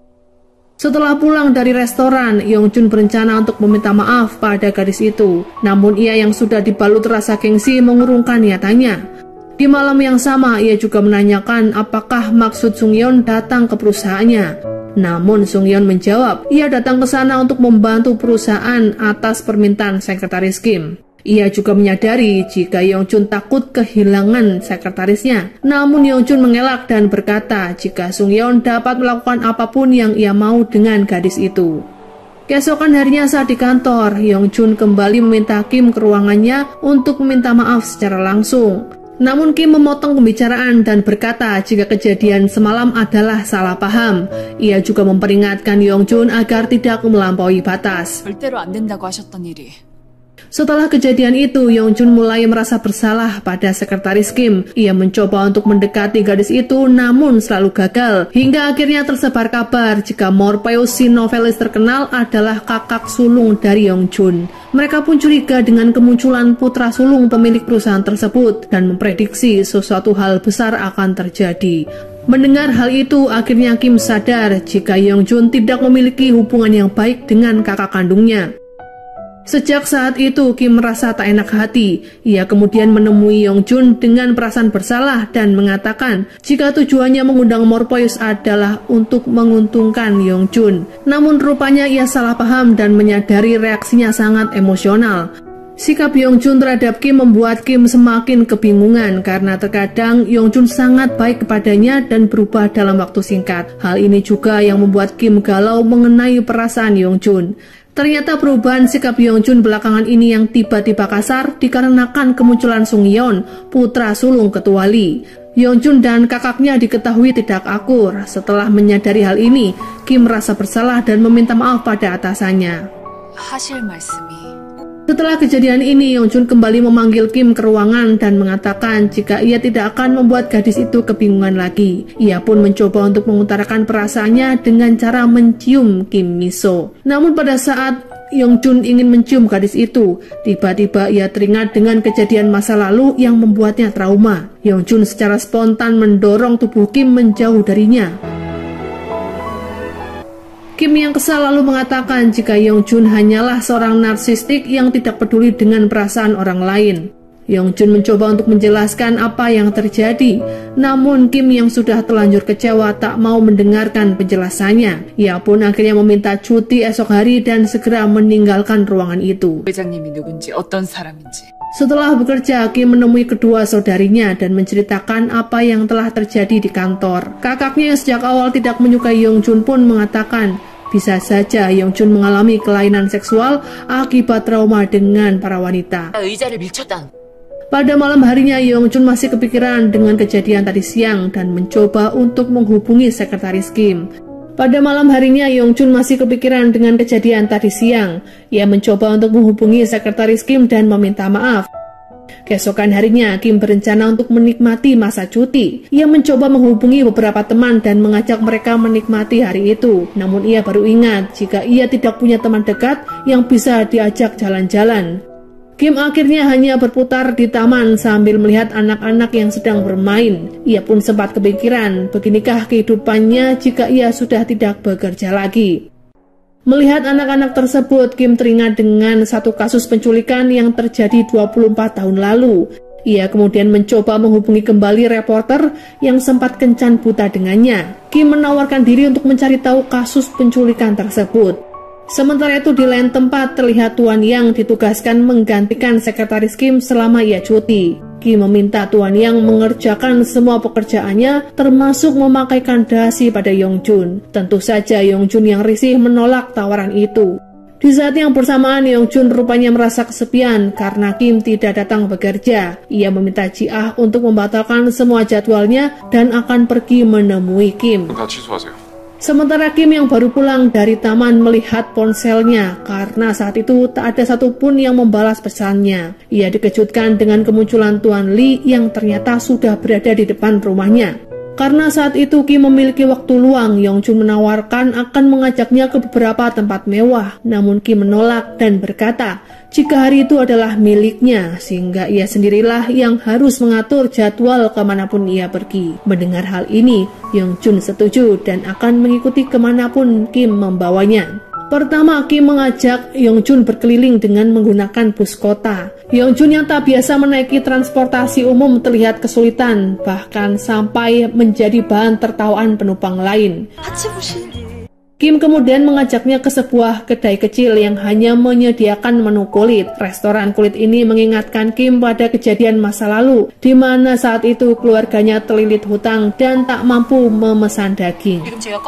Setelah pulang dari restoran, Yongjun berencana untuk meminta maaf pada gadis itu. Namun ia yang sudah dibalut rasa gengsi mengurungkan niatannya. Di malam yang sama, ia juga menanyakan apakah maksud Sungyeon datang ke perusahaannya. Namun Sungyeon menjawab, ia datang ke sana untuk membantu perusahaan atas permintaan sekretaris Kim. Ia juga menyadari jika Yongjun takut kehilangan sekretarisnya. Namun Yongjun mengelak dan berkata jika Sungyeon dapat melakukan apapun yang ia mau dengan gadis itu. Keesokan harinya saat di kantor, Yongjun kembali meminta Kim ke ruangannya untuk meminta maaf secara langsung. Namun Kim memotong pembicaraan dan berkata jika kejadian semalam adalah salah paham. Ia juga memperingatkan Yongjun agar tidak melampaui batas. 절대로 안 된다고 하셨던 일이. Setelah kejadian itu, Yongjun mulai merasa bersalah pada sekretaris Kim. Ia mencoba untuk mendekati gadis itu, namun selalu gagal. Hingga akhirnya tersebar kabar jika Morpheus, si novelis terkenal, adalah kakak sulung dari Yongjun. Mereka pun curiga dengan kemunculan putra sulung pemilik perusahaan tersebut dan memprediksi sesuatu hal besar akan terjadi. Mendengar hal itu, akhirnya Kim sadar jika Yongjun tidak memiliki hubungan yang baik dengan kakak kandungnya. Sejak saat itu, Kim merasa tak enak hati. Ia kemudian menemui Yongjun dengan perasaan bersalah dan mengatakan jika tujuannya mengundang Morpheus adalah untuk menguntungkan Yongjun. Namun rupanya ia salah paham dan menyadari reaksinya sangat emosional. Sikap Yongjun terhadap Kim membuat Kim semakin kebingungan karena terkadang Yongjun sangat baik kepadanya dan berubah dalam waktu singkat. Hal ini juga yang membuat Kim galau mengenai perasaan Yongjun. Ternyata perubahan sikap Yongjun belakangan ini yang tiba-tiba kasar dikarenakan kemunculan Sungyeon, putra sulung ketua Lee. Yongjun dan kakaknya diketahui tidak akur. Setelah menyadari hal ini, Kim merasa bersalah dan meminta maaf pada atasannya. 하실 말씀이. Setelah kejadian ini, Yongjun kembali memanggil Kim ke ruangan dan mengatakan jika ia tidak akan membuat gadis itu kebingungan lagi. Ia pun mencoba untuk mengutarakan perasaannya dengan cara mencium Kim Miso. Namun pada saat Yongjun ingin mencium gadis itu, tiba-tiba ia teringat dengan kejadian masa lalu yang membuatnya trauma. Yongjun secara spontan mendorong tubuh Kim menjauh darinya. Kim yang kesal lalu mengatakan jika Yongjun hanyalah seorang narsistik yang tidak peduli dengan perasaan orang lain. Yongjun mencoba untuk menjelaskan apa yang terjadi, namun Kim yang sudah terlanjur kecewa tak mau mendengarkan penjelasannya. Ia pun akhirnya meminta cuti esok hari dan segera meninggalkan ruangan itu. 회장님이 누군지 어떤 사람인지. Setelah bekerja, Kim menemui kedua saudarinya dan menceritakan apa yang telah terjadi di kantor. Kakaknya yang sejak awal tidak menyukai Yongjun pun mengatakan, bisa saja Yongjun mengalami kelainan seksual akibat trauma dengan para wanita. Pada malam harinya, Yongjun masih kepikiran dengan kejadian tadi siang dan mencoba untuk menghubungi sekretaris Kim. Pada malam harinya, Yongjun masih kepikiran dengan kejadian tadi siang. Ia mencoba untuk menghubungi sekretaris Kim dan meminta maaf. Keesokan harinya, Kim berencana untuk menikmati masa cuti. Ia mencoba menghubungi beberapa teman dan mengajak mereka menikmati hari itu. Namun ia baru ingat jika ia tidak punya teman dekat yang bisa diajak jalan-jalan. Kim akhirnya hanya berputar di taman sambil melihat anak-anak yang sedang bermain. Ia pun sempat kepikiran, beginikah kehidupannya jika ia sudah tidak bekerja lagi. Melihat anak-anak tersebut, Kim teringat dengan satu kasus penculikan yang terjadi dua puluh empat tahun lalu. Ia kemudian mencoba menghubungi kembali reporter yang sempat kencan buta dengannya. Kim menawarkan diri untuk mencari tahu kasus penculikan tersebut. Sementara itu di lain tempat terlihat Tuan Yang ditugaskan menggantikan sekretaris Kim selama ia cuti. Kim meminta Tuan Yang mengerjakan semua pekerjaannya termasuk memakaikan dasi pada Yongjun. Tentu saja Yongjun yang risih menolak tawaran itu. Di saat yang bersamaan, Yongjun rupanya merasa kesepian karena Kim tidak datang bekerja. Ia meminta Ji-ah untuk membatalkan semua jadwalnya dan akan pergi menemui Kim. 다 취소하세요. Sementara Kim yang baru pulang dari taman melihat ponselnya karena saat itu tak ada satupun yang membalas pesannya. Ia dikejutkan dengan kemunculan Tuan Lee yang ternyata sudah berada di depan rumahnya. Karena saat itu Kim memiliki waktu luang, Yongjun menawarkan akan mengajaknya ke beberapa tempat mewah. Namun Kim menolak dan berkata jika hari itu adalah miliknya, sehingga ia sendirilah yang harus mengatur jadwal kemanapun ia pergi. Mendengar hal ini, Yongjun setuju dan akan mengikuti kemanapun Kim membawanya. Pertama, Kim mengajak Yongjun berkeliling dengan menggunakan bus kota. Yongjun yang tak biasa menaiki transportasi umum terlihat kesulitan, bahkan sampai menjadi bahan tertawaan penumpang lain. Kim kemudian mengajaknya ke sebuah kedai kecil yang hanya menyediakan menu kulit. Restoran kulit ini mengingatkan Kim pada kejadian masa lalu, di mana saat itu keluarganya terlilit hutang dan tak mampu memesan daging.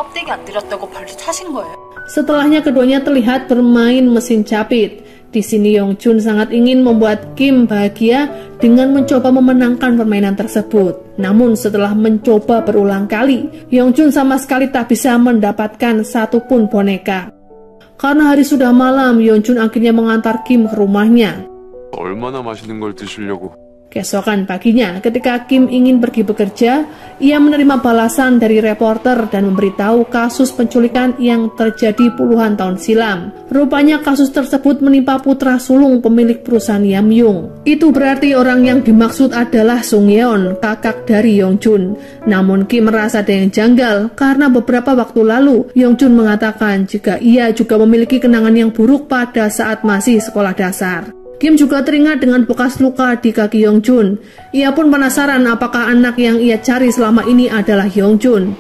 Setelahnya keduanya terlihat bermain mesin capit. Di sini Yongjun sangat ingin membuat Kim bahagia dengan mencoba memenangkan permainan tersebut. Namun setelah mencoba berulang kali, Yongjun sama sekali tak bisa mendapatkan satupun boneka. Karena hari sudah malam, Yongjun akhirnya mengantar Kim ke rumahnya. 얼마나 맛있는 걸 드시려고. Keesokan paginya, ketika Kim ingin pergi bekerja, ia menerima balasan dari reporter dan memberitahu kasus penculikan yang terjadi puluhan tahun silam. Rupanya kasus tersebut menimpa putra sulung pemilik perusahaan Yamyung. Itu berarti orang yang dimaksud adalah Sung Yeon, kakak dari Yongjun. Namun Kim merasa ada yang janggal karena beberapa waktu lalu Yongjun mengatakan jika ia juga memiliki kenangan yang buruk pada saat masih sekolah dasar. Kim juga teringat dengan bekas luka di kaki Yongjun. Ia pun penasaran apakah anak yang ia cari selama ini adalah Yongjun.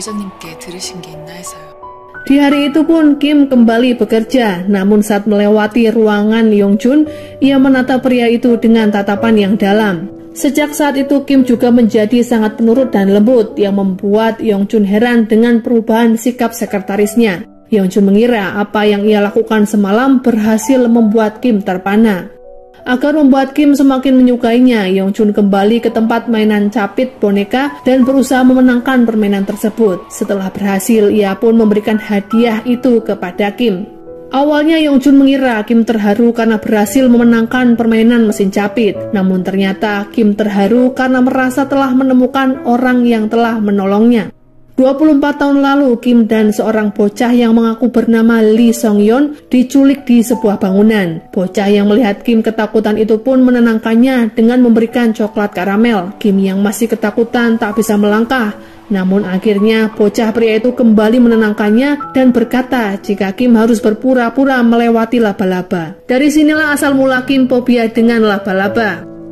Di hari itu pun Kim kembali bekerja, namun saat melewati ruangan Yongjun, ia menatap pria itu dengan tatapan yang dalam. Sejak saat itu Kim juga menjadi sangat penurut dan lembut yang membuat Yongjun heran dengan perubahan sikap sekretarisnya. Yongjun mengira apa yang ia lakukan semalam berhasil membuat Kim terpana. Agar membuat Kim semakin menyukainya, Yongjun kembali ke tempat mainan capit boneka dan berusaha memenangkan permainan tersebut. Setelah berhasil, ia pun memberikan hadiah itu kepada Kim. Awalnya Yongjun mengira Kim terharu karena berhasil memenangkan permainan mesin capit. Namun ternyata Kim terharu karena merasa telah menemukan orang yang telah menolongnya. dua puluh empat tahun lalu, Kim dan seorang bocah yang mengaku bernama Lee Song-yeon diculik di sebuah bangunan. Bocah yang melihat Kim ketakutan itu pun menenangkannya dengan memberikan coklat karamel. Kim yang masih ketakutan tak bisa melangkah. Namun akhirnya bocah pria itu kembali menenangkannya dan berkata jika Kim harus berpura-pura melewati laba-laba. Dari sinilah asal mula Kim fobia dengan laba-laba.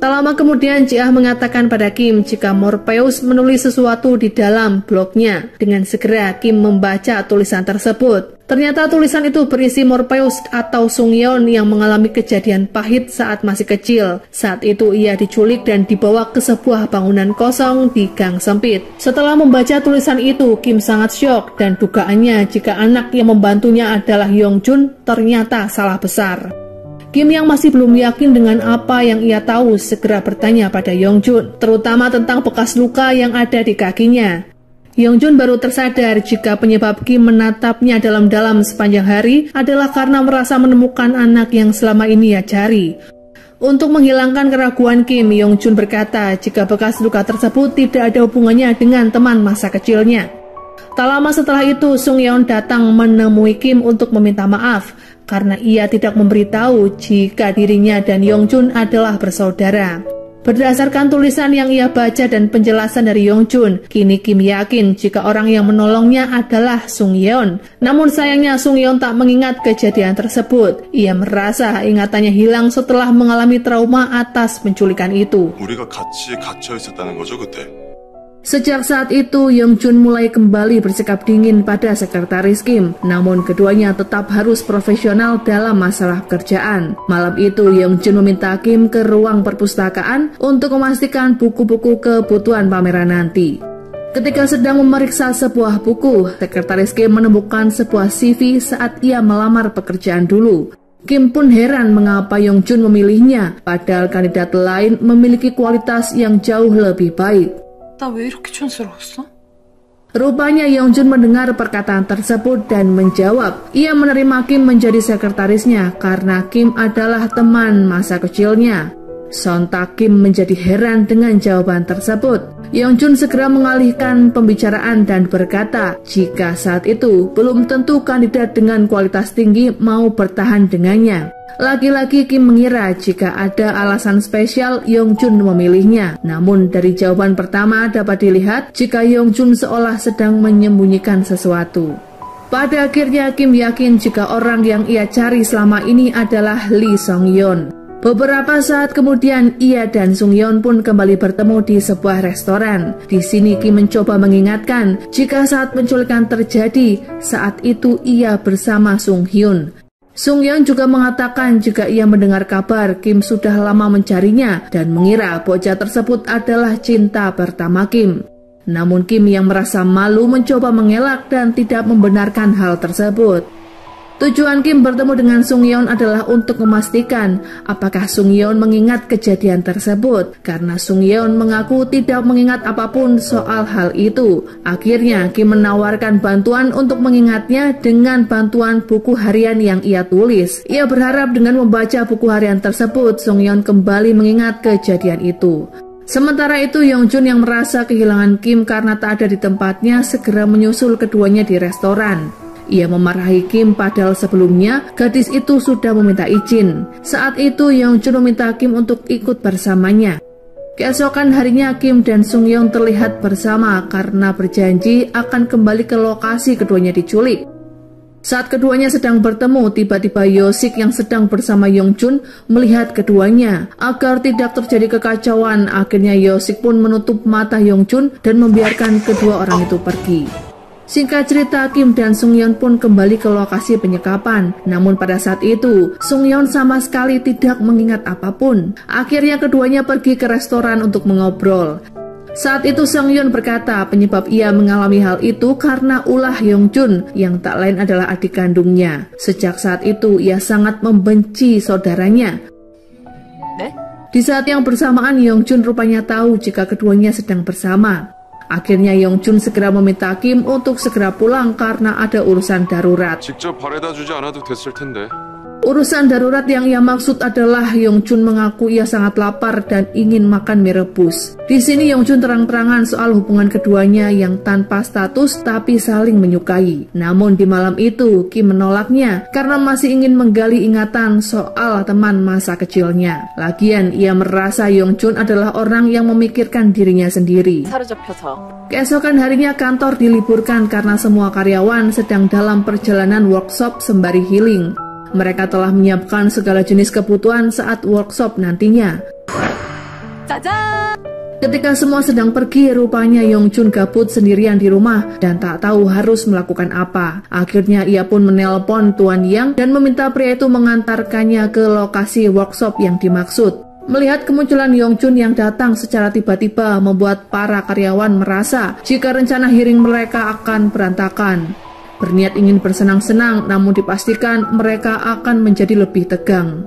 Tak lama kemudian Ji-ah mengatakan pada Kim jika Morpheus menulis sesuatu di dalam blognya. Dengan segera Kim membaca tulisan tersebut. Ternyata tulisan itu berisi Morpheus atau Sung-yeon yang mengalami kejadian pahit saat masih kecil. Saat itu ia diculik dan dibawa ke sebuah bangunan kosong di gang sempit. Setelah membaca tulisan itu, Kim sangat syok dan dugaannya jika anak yang membantunya adalah Yong-jun ternyata salah besar. Kim yang masih belum yakin dengan apa yang ia tahu segera bertanya pada Yong-jun, terutama tentang bekas luka yang ada di kakinya. Yong-jun baru tersadar jika penyebab Kim menatapnya dalam-dalam sepanjang hari adalah karena merasa menemukan anak yang selama ini ia cari. Untuk menghilangkan keraguan Kim, Yong-jun berkata jika bekas luka tersebut tidak ada hubungannya dengan teman masa kecilnya. Tak lama setelah itu, Sung-yeon datang menemui Kim untuk meminta maaf karena ia tidak memberitahu jika dirinya dan Yong-jun adalah bersaudara. Berdasarkan tulisan yang ia baca dan penjelasan dari Yong-jun, kini Kim yakin jika orang yang menolongnya adalah Sung-yeon. Namun sayangnya Sung-yeon tak mengingat kejadian tersebut. Ia merasa ingatannya hilang setelah mengalami trauma atas penculikan itu. 우리가 같이 갇혀 있었다는 거죠, 그때. Sejak saat itu, Yong-jun mulai kembali bersikap dingin pada sekretaris Kim. Namun keduanya tetap harus profesional dalam masalah pekerjaan. Malam itu, Yong-jun meminta Kim ke ruang perpustakaan untuk memastikan buku-buku kebutuhan pameran nanti. Ketika sedang memeriksa sebuah buku, sekretaris Kim menemukan sebuah C V saat ia melamar pekerjaan dulu. Kim pun heran mengapa Yong-jun memilihnya, padahal kandidat lain memiliki kualitas yang jauh lebih baik. 나 왜 이렇게 촌스러웠어? Rupanya Yong-jun mendengar perkataan tersebut dan menjawab, ia menerima Kim menjadi sekretarisnya karena Kim adalah teman masa kecilnya. Sontak Kim menjadi heran dengan jawaban tersebut. Yong-jun segera mengalihkan pembicaraan dan berkata jika saat itu belum tentu kandidat dengan kualitas tinggi mau bertahan dengannya. Lagi-lagi Kim mengira jika ada alasan spesial Yong-jun memilihnya. Namun dari jawaban pertama dapat dilihat jika Yong-jun seolah sedang menyembunyikan sesuatu. Pada akhirnya Kim yakin jika orang yang ia cari selama ini adalah Lee Sung-yeon. Beberapa saat kemudian ia dan Sung-yeon pun kembali bertemu di sebuah restoran. Di sini Kim mencoba mengingatkan jika saat penculikan terjadi, saat itu ia bersama Sung-hyun. Sung-yeon juga mengatakan jika ia mendengar kabar Kim sudah lama mencarinya dan mengira bocah tersebut adalah cinta pertama Kim. Namun Kim yang merasa malu mencoba mengelak dan tidak membenarkan hal tersebut. Tujuan Kim bertemu dengan Sung-yeon adalah untuk memastikan apakah Sung-yeon mengingat kejadian tersebut, karena Sung-yeon mengaku tidak mengingat apapun soal hal itu. Akhirnya Kim menawarkan bantuan untuk mengingatnya dengan bantuan buku harian yang ia tulis. Ia berharap dengan membaca buku harian tersebut, Sung-yeon kembali mengingat kejadian itu. Sementara itu, Yong-jun yang merasa kehilangan Kim karena tak ada di tempatnya segera menyusul keduanya di restoran. Ia memarahi Kim padahal sebelumnya gadis itu sudah meminta izin. Saat itu Yong-jun meminta Kim untuk ikut bersamanya. Keesokan harinya Kim dan Sung-yeon terlihat bersama karena berjanji akan kembali ke lokasi keduanya diculik. Saat keduanya sedang bertemu, tiba-tiba Yosik yang sedang bersama Yong-jun melihat keduanya. Agar tidak terjadi kekacauan, akhirnya Yosik pun menutup mata Yong-jun dan membiarkan kedua orang itu pergi. Singkat cerita, Kim dan Sung-yeon pun kembali ke lokasi penyekapan. Namun pada saat itu, Sung-yeon sama sekali tidak mengingat apapun. Akhirnya keduanya pergi ke restoran untuk mengobrol. Saat itu Sung-yeon berkata penyebab ia mengalami hal itu karena ulah Yong-jun yang tak lain adalah adik kandungnya. Sejak saat itu ia sangat membenci saudaranya. 네? Di saat yang bersamaan Yong-jun rupanya tahu jika keduanya sedang bersama. Akhirnya Yong-jun segera meminta Kim untuk segera pulang karena ada urusan darurat. 직접 바래다 주지 않아도 됐을 텐데. Urusan darurat yang ia maksud adalah Yong-jun mengaku ia sangat lapar dan ingin makan mie rebus. Di sini Yong-jun terang-terangan soal hubungan keduanya yang tanpa status tapi saling menyukai. Namun di malam itu Kim menolaknya karena masih ingin menggali ingatan soal teman masa kecilnya. Lagian ia merasa Yong-jun adalah orang yang memikirkan dirinya sendiri. 사로잡혀서 Keesokan harinya kantor diliburkan karena semua karyawan sedang dalam perjalanan workshop sembari healing. Mereka telah menyiapkan segala jenis kebutuhan saat workshop nantinya. 짜잔! Ketika semua sedang pergi, rupanya Yongchun gabut sendirian di rumah dan tak tahu harus melakukan apa. Akhirnya ia pun menelpon Tuan Yang dan meminta pria itu mengantarkannya ke lokasi workshop yang dimaksud. Melihat kemunculan Yongchun yang datang secara tiba-tiba membuat para karyawan merasa jika rencana hiring mereka akan berantakan. Berniat ingin bersenang-senang, namun dipastikan mereka akan menjadi lebih tegang.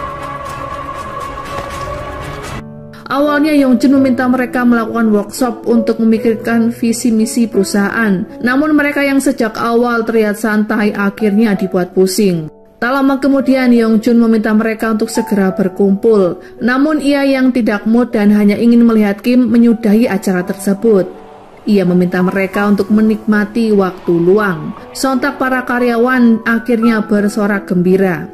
Awalnya Yongchun meminta mereka melakukan workshop untuk memikirkan visi misi perusahaan. Namun mereka yang sejak awal terlihat santai akhirnya dibuat pusing. Tak lama kemudian Yongchun meminta mereka untuk segera berkumpul. Namun ia yang tidak mood dan hanya ingin melihat Kim menyudahi acara tersebut. Ia meminta mereka untuk menikmati waktu luang. Sontak para karyawan akhirnya bersorak gembira.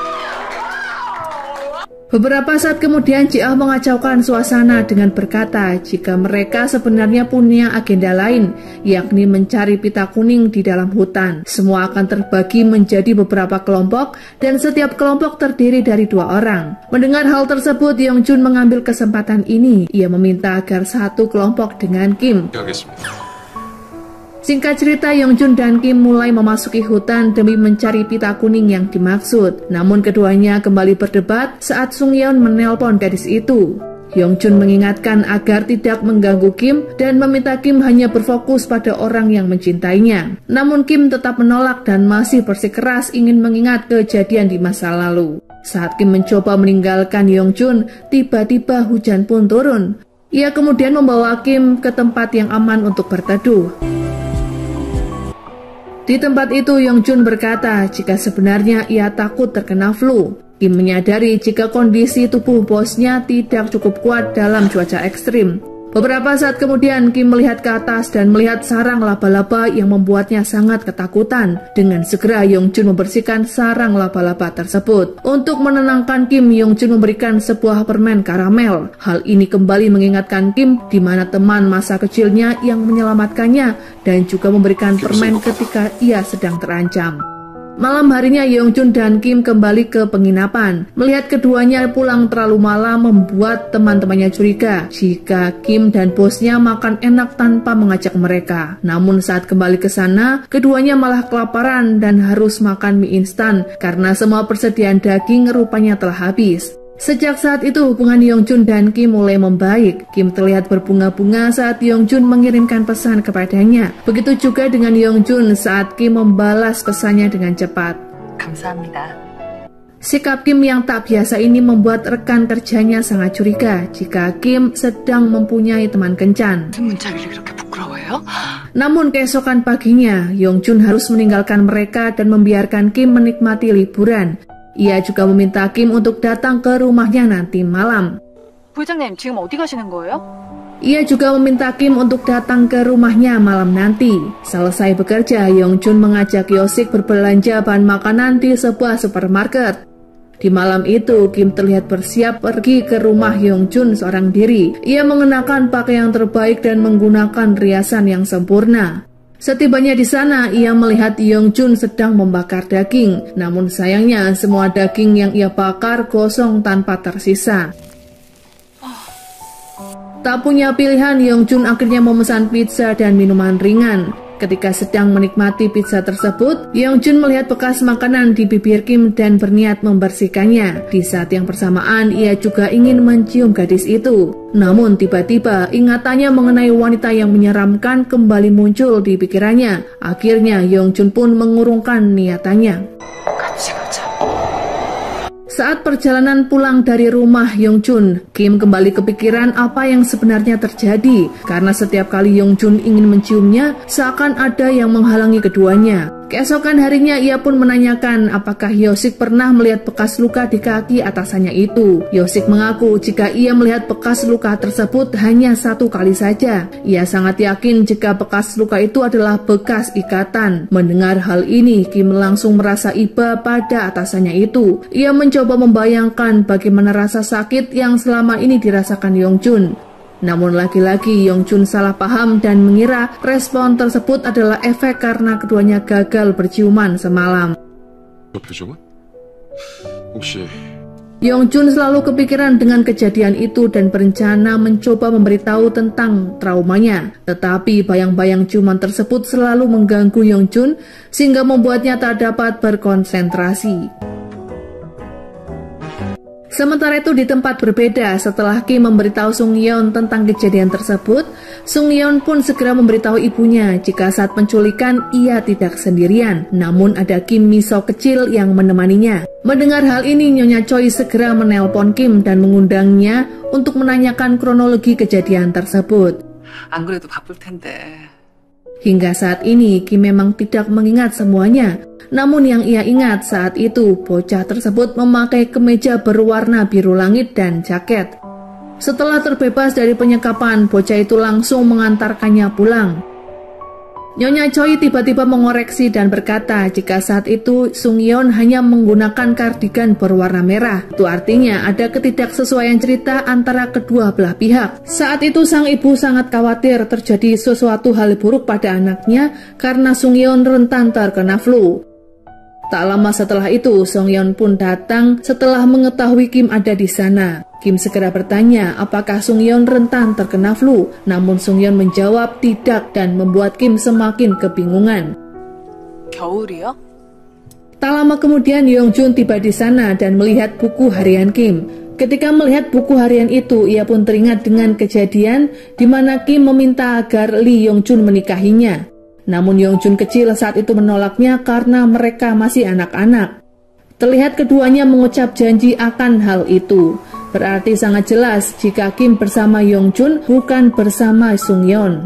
Beberapa saat kemudian Ji-ah mengacaukan suasana dengan berkata jika mereka sebenarnya punya agenda lain, yakni mencari pita kuning di dalam hutan. Semua akan terbagi menjadi beberapa kelompok dan setiap kelompok terdiri dari dua orang. Mendengar hal tersebut, Yongchun mengambil kesempatan ini. Ia meminta agar satu kelompok dengan Kim. 하겠습니다. Singkat cerita, Yongchun dan Kim mulai memasuki hutan demi mencari pita kuning yang dimaksud. Namun keduanya kembali berdebat saat Sung Yeon menelpon gadis itu. Yongchun mengingatkan agar tidak mengganggu Kim dan meminta Kim hanya berfokus pada orang yang mencintainya. Namun Kim tetap menolak dan masih bersikeras ingin mengingat kejadian di masa lalu. Saat Kim mencoba meninggalkan Yongchun, tiba-tiba hujan pun turun. Ia kemudian membawa Kim ke tempat yang aman untuk berteduh. Di tempat itu, Yongchun berkata jika sebenarnya ia takut terkena flu. Kim menyadari jika kondisi tubuh bosnya tidak cukup kuat dalam cuaca ekstrim. Beberapa saat kemudian, Kim melihat ke atas dan melihat sarang laba-laba yang membuatnya sangat ketakutan. Dengan segera, Yongchun membersihkan sarang laba-laba tersebut. Untuk menenangkan Kim, Yongchun memberikan sebuah permen karamel. Hal ini kembali mengingatkan Kim di mana teman masa kecilnya yang menyelamatkannya dan juga memberikan permen ketika ia sedang terancam. Malam harinya Yongchun dan Kim kembali ke penginapan. Melihat keduanya pulang terlalu malam membuat teman-temannya curiga jika Kim dan bosnya makan enak tanpa mengajak mereka. Namun saat kembali ke sana, keduanya malah kelaparan dan harus makan mie instan karena semua persediaan daging rupanya telah habis. Sejak saat itu hubungan Yongchun dan Kim mulai membaik. Kim terlihat berbunga-bunga saat Yongchun mengirimkan pesan kepadanya. Begitu juga dengan Yongchun saat Kim membalas pesannya dengan cepat. 감사합니다. Sikap Kim yang tak biasa ini membuat rekan kerjanya sangat curiga jika Kim sedang mempunyai teman kencan. 문자길래 그렇게 부끄러워요? Namun keesokan paginya, Yongchun harus meninggalkan mereka dan membiarkan Kim menikmati liburan. Ia juga meminta Kim untuk datang ke rumahnya nanti malam. 부장님, 지금 어디 가시는 거예요? Ia juga meminta Kim untuk datang ke rumahnya malam nanti. Selesai bekerja, Yongchun mengajak Yosik berbelanja bahan makanan di sebuah supermarket. Di malam itu, Kim terlihat bersiap pergi ke rumah Yongchun seorang diri. Ia mengenakan pakaian terbaik dan menggunakan riasan yang sempurna. Setibanya di sana, ia melihat Yongchun sedang membakar daging. Namun sayangnya, semua daging yang ia bakar gosong tanpa tersisa. Tak punya pilihan, Yongchun akhirnya memesan pizza dan minuman ringan. Ketika sedang menikmati pizza tersebut, Yongchun melihat bekas makanan di bibir Kim dan berniat membersihkannya. Di saat yang bersamaan, ia juga ingin mencium gadis itu. Namun tiba-tiba ingatannya mengenai wanita yang menyeramkan kembali muncul di pikirannya. Akhirnya Yongchun pun mengurungkan niatannya. 같이 가자. Saat perjalanan pulang dari rumah Yongchun, Kim kembali kepikiran apa yang sebenarnya terjadi. Karena setiap kali Yongchun ingin menciumnya, seakan ada yang menghalangi keduanya. Keesokan harinya ia pun menanyakan apakah Yosik pernah melihat bekas luka di kaki atasannya itu. Yosik mengaku jika ia melihat bekas luka tersebut hanya satu kali saja. Ia sangat yakin jika bekas luka itu adalah bekas ikatan. Mendengar hal ini, Kim langsung merasa iba pada atasannya itu. Ia mencoba membayangkan bagaimana rasa sakit yang selama ini dirasakan Yongchun. Namun lagi-lagi Yongchun salah paham dan mengira respon tersebut adalah efek karena keduanya gagal berciuman semalam. 저 표정은? 혹시 Yongjun selalu kepikiran dengan kejadian itu dan berencana mencoba memberitahu tentang traumanya. Tetapi bayang-bayang ciuman tersebut selalu mengganggu Yongjun sehingga membuatnya tak dapat berkonsentrasi. Sementara itu di tempat berbeda, setelah Kim memberitahu Sung Yeon tentang kejadian tersebut, Sung Yeon pun segera memberitahu ibunya jika saat penculikan ia tidak sendirian, namun ada Kim Miso kecil yang menemaninya. Mendengar hal ini, Nyonya Choi segera menelpon Kim dan mengundangnya untuk menanyakan kronologi kejadian tersebut. 안 그래도 바쁠 텐데. Hingga saat ini, Kim memang tidak mengingat semuanya. Namun yang ia ingat saat itu, bocah tersebut memakai kemeja berwarna biru langit dan jaket. Setelah terbebas dari penyekapan, bocah itu langsung mengantarkannya pulang. Nyonya Choi tiba-tiba mengoreksi dan berkata jika saat itu Sung Yeon hanya menggunakan kardigan berwarna merah. Itu artinya ada ketidaksesuaian cerita antara kedua belah pihak. Saat itu sang ibu sangat khawatir terjadi sesuatu hal buruk pada anaknya karena Sung Yeon rentan terkena flu. Tak lama setelah itu, Sung Yeon pun datang setelah mengetahui Kim ada di sana. Kim segera bertanya apakah Sung Yeon rentan terkena flu, namun Sung Yeon menjawab tidak dan membuat Kim semakin kebingungan. 겨울이요? Tak lama kemudian Yongjun tiba di sana dan melihat buku harian Kim. Ketika melihat buku harian itu, ia pun teringat dengan kejadian di mana Kim meminta agar Lee Yongjun menikahinya. Namun Yongjun kecil saat itu menolaknya karena mereka masih anak-anak. Terlihat keduanya mengucap janji akan hal itu. Berarti sangat jelas jika Kim bersama Yongjun bukan bersama Sung Yeon.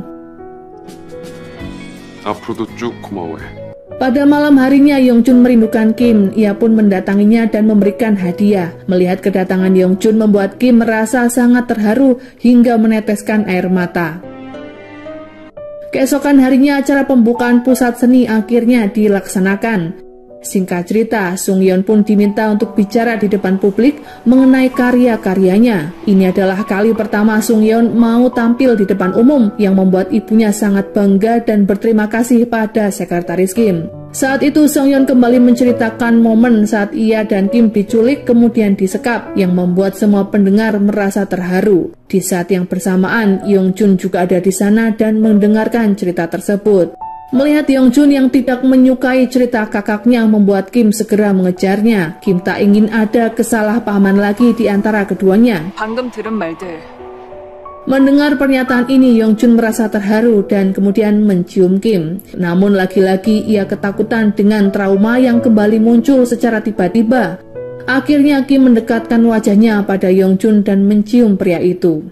앞으로도 쭉 고마워해. Pada malam harinya Yongjun merindukan Kim. Ia pun mendatanginya dan memberikan hadiah. Melihat kedatangan Yongjun membuat Kim merasa sangat terharu hingga meneteskan air mata. Keesokan harinya acara pembukaan pusat seni akhirnya dilaksanakan. Singkat cerita, Sung Yeon pun diminta untuk bicara di depan publik mengenai karya-karyanya. Ini adalah kali pertama Sung Yeon mau tampil di depan umum yang membuat ibunya sangat bangga dan berterima kasih pada sekretaris Kim. Saat itu Sung Yeon kembali menceritakan momen saat ia dan Kim diculik kemudian disekap yang membuat semua pendengar merasa terharu. Di saat yang bersamaan, Yongjun juga ada di sana dan mendengarkan cerita tersebut. Melihat Yongjun yang tidak menyukai cerita kakaknya membuat Kim segera mengejarnya. Kim tak ingin ada kesalahpahaman lagi di antara keduanya. 방금 들은 말들. Mendengar pernyataan ini, Yongjun merasa terharu dan kemudian mencium Kim. Namun lagi-lagi ia ketakutan dengan trauma yang kembali muncul secara tiba-tiba. Akhirnya Kim mendekatkan wajahnya pada Yongjun dan mencium pria itu.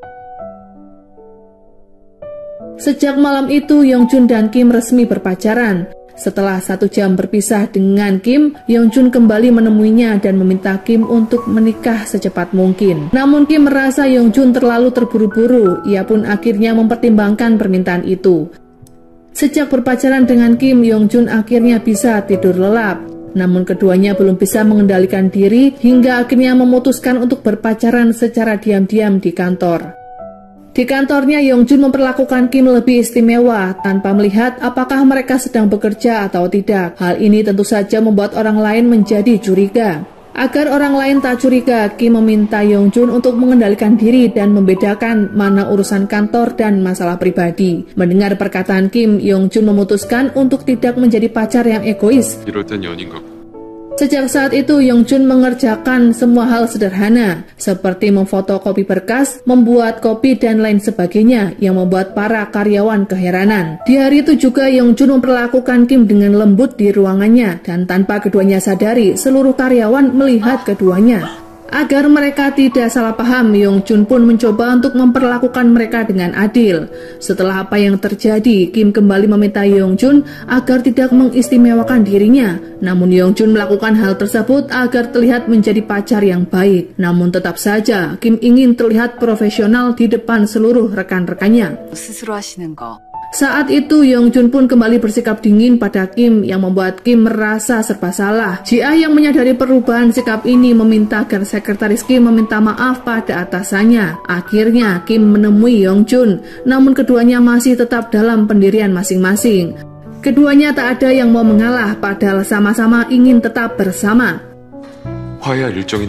Sejak malam itu, Yongjun dan Kim resmi berpacaran. Setelah satu jam berpisah dengan Kim, Yongjun kembali menemuinya dan meminta Kim untuk menikah secepat mungkin. Namun Kim merasa Yongjun terlalu terburu-buru, ia pun akhirnya mempertimbangkan permintaan itu. Sejak berpacaran dengan Kim, Yongjun akhirnya bisa tidur lelap. Namun keduanya belum bisa mengendalikan diri hingga akhirnya memutuskan untuk berpacaran secara diam-diam di kantor. Di kantornya, Yongjun memperlakukan Kim lebih istimewa tanpa melihat apakah mereka sedang bekerja atau tidak. Hal ini tentu saja membuat orang lain menjadi curiga. Agar orang lain tak curiga, Kim meminta Yongjun untuk mengendalikan diri dan membedakan mana urusan kantor dan masalah pribadi. Mendengar perkataan Kim, Yongjun memutuskan untuk tidak menjadi pacar yang egois. 이럴 땐 연인 같고. Sejak saat itu, Yongjun mengerjakan semua hal sederhana, seperti memfotokopi berkas, membuat kopi, dan lain sebagainya, yang membuat para karyawan keheranan. Di hari itu juga, Yongjun memperlakukan Kim dengan lembut di ruangannya, dan tanpa keduanya sadari, seluruh karyawan melihat keduanya. Agar mereka tidak salah paham, Yongjun pun mencoba untuk memperlakukan mereka dengan adil. Setelah apa yang terjadi, Kim kembali meminta Yongjun agar tidak mengistimewakan dirinya. Namun Yongjun melakukan hal tersebut agar terlihat menjadi pacar yang baik. Namun tetap saja, Kim ingin terlihat profesional di depan seluruh rekan-rekannya. 스스로 하시는 거. Saat itu, Yongjun pun kembali bersikap dingin pada Kim yang membuat Kim merasa serba salah. Ji-ah yang menyadari perubahan sikap ini meminta agar sekretaris Kim meminta maaf pada atasannya. Akhirnya, Kim menemui Yongjun, namun keduanya masih tetap dalam pendirian masing-masing. Keduanya tak ada yang mau mengalah, padahal sama-sama ingin tetap bersama. 화해할 일정이 남았다.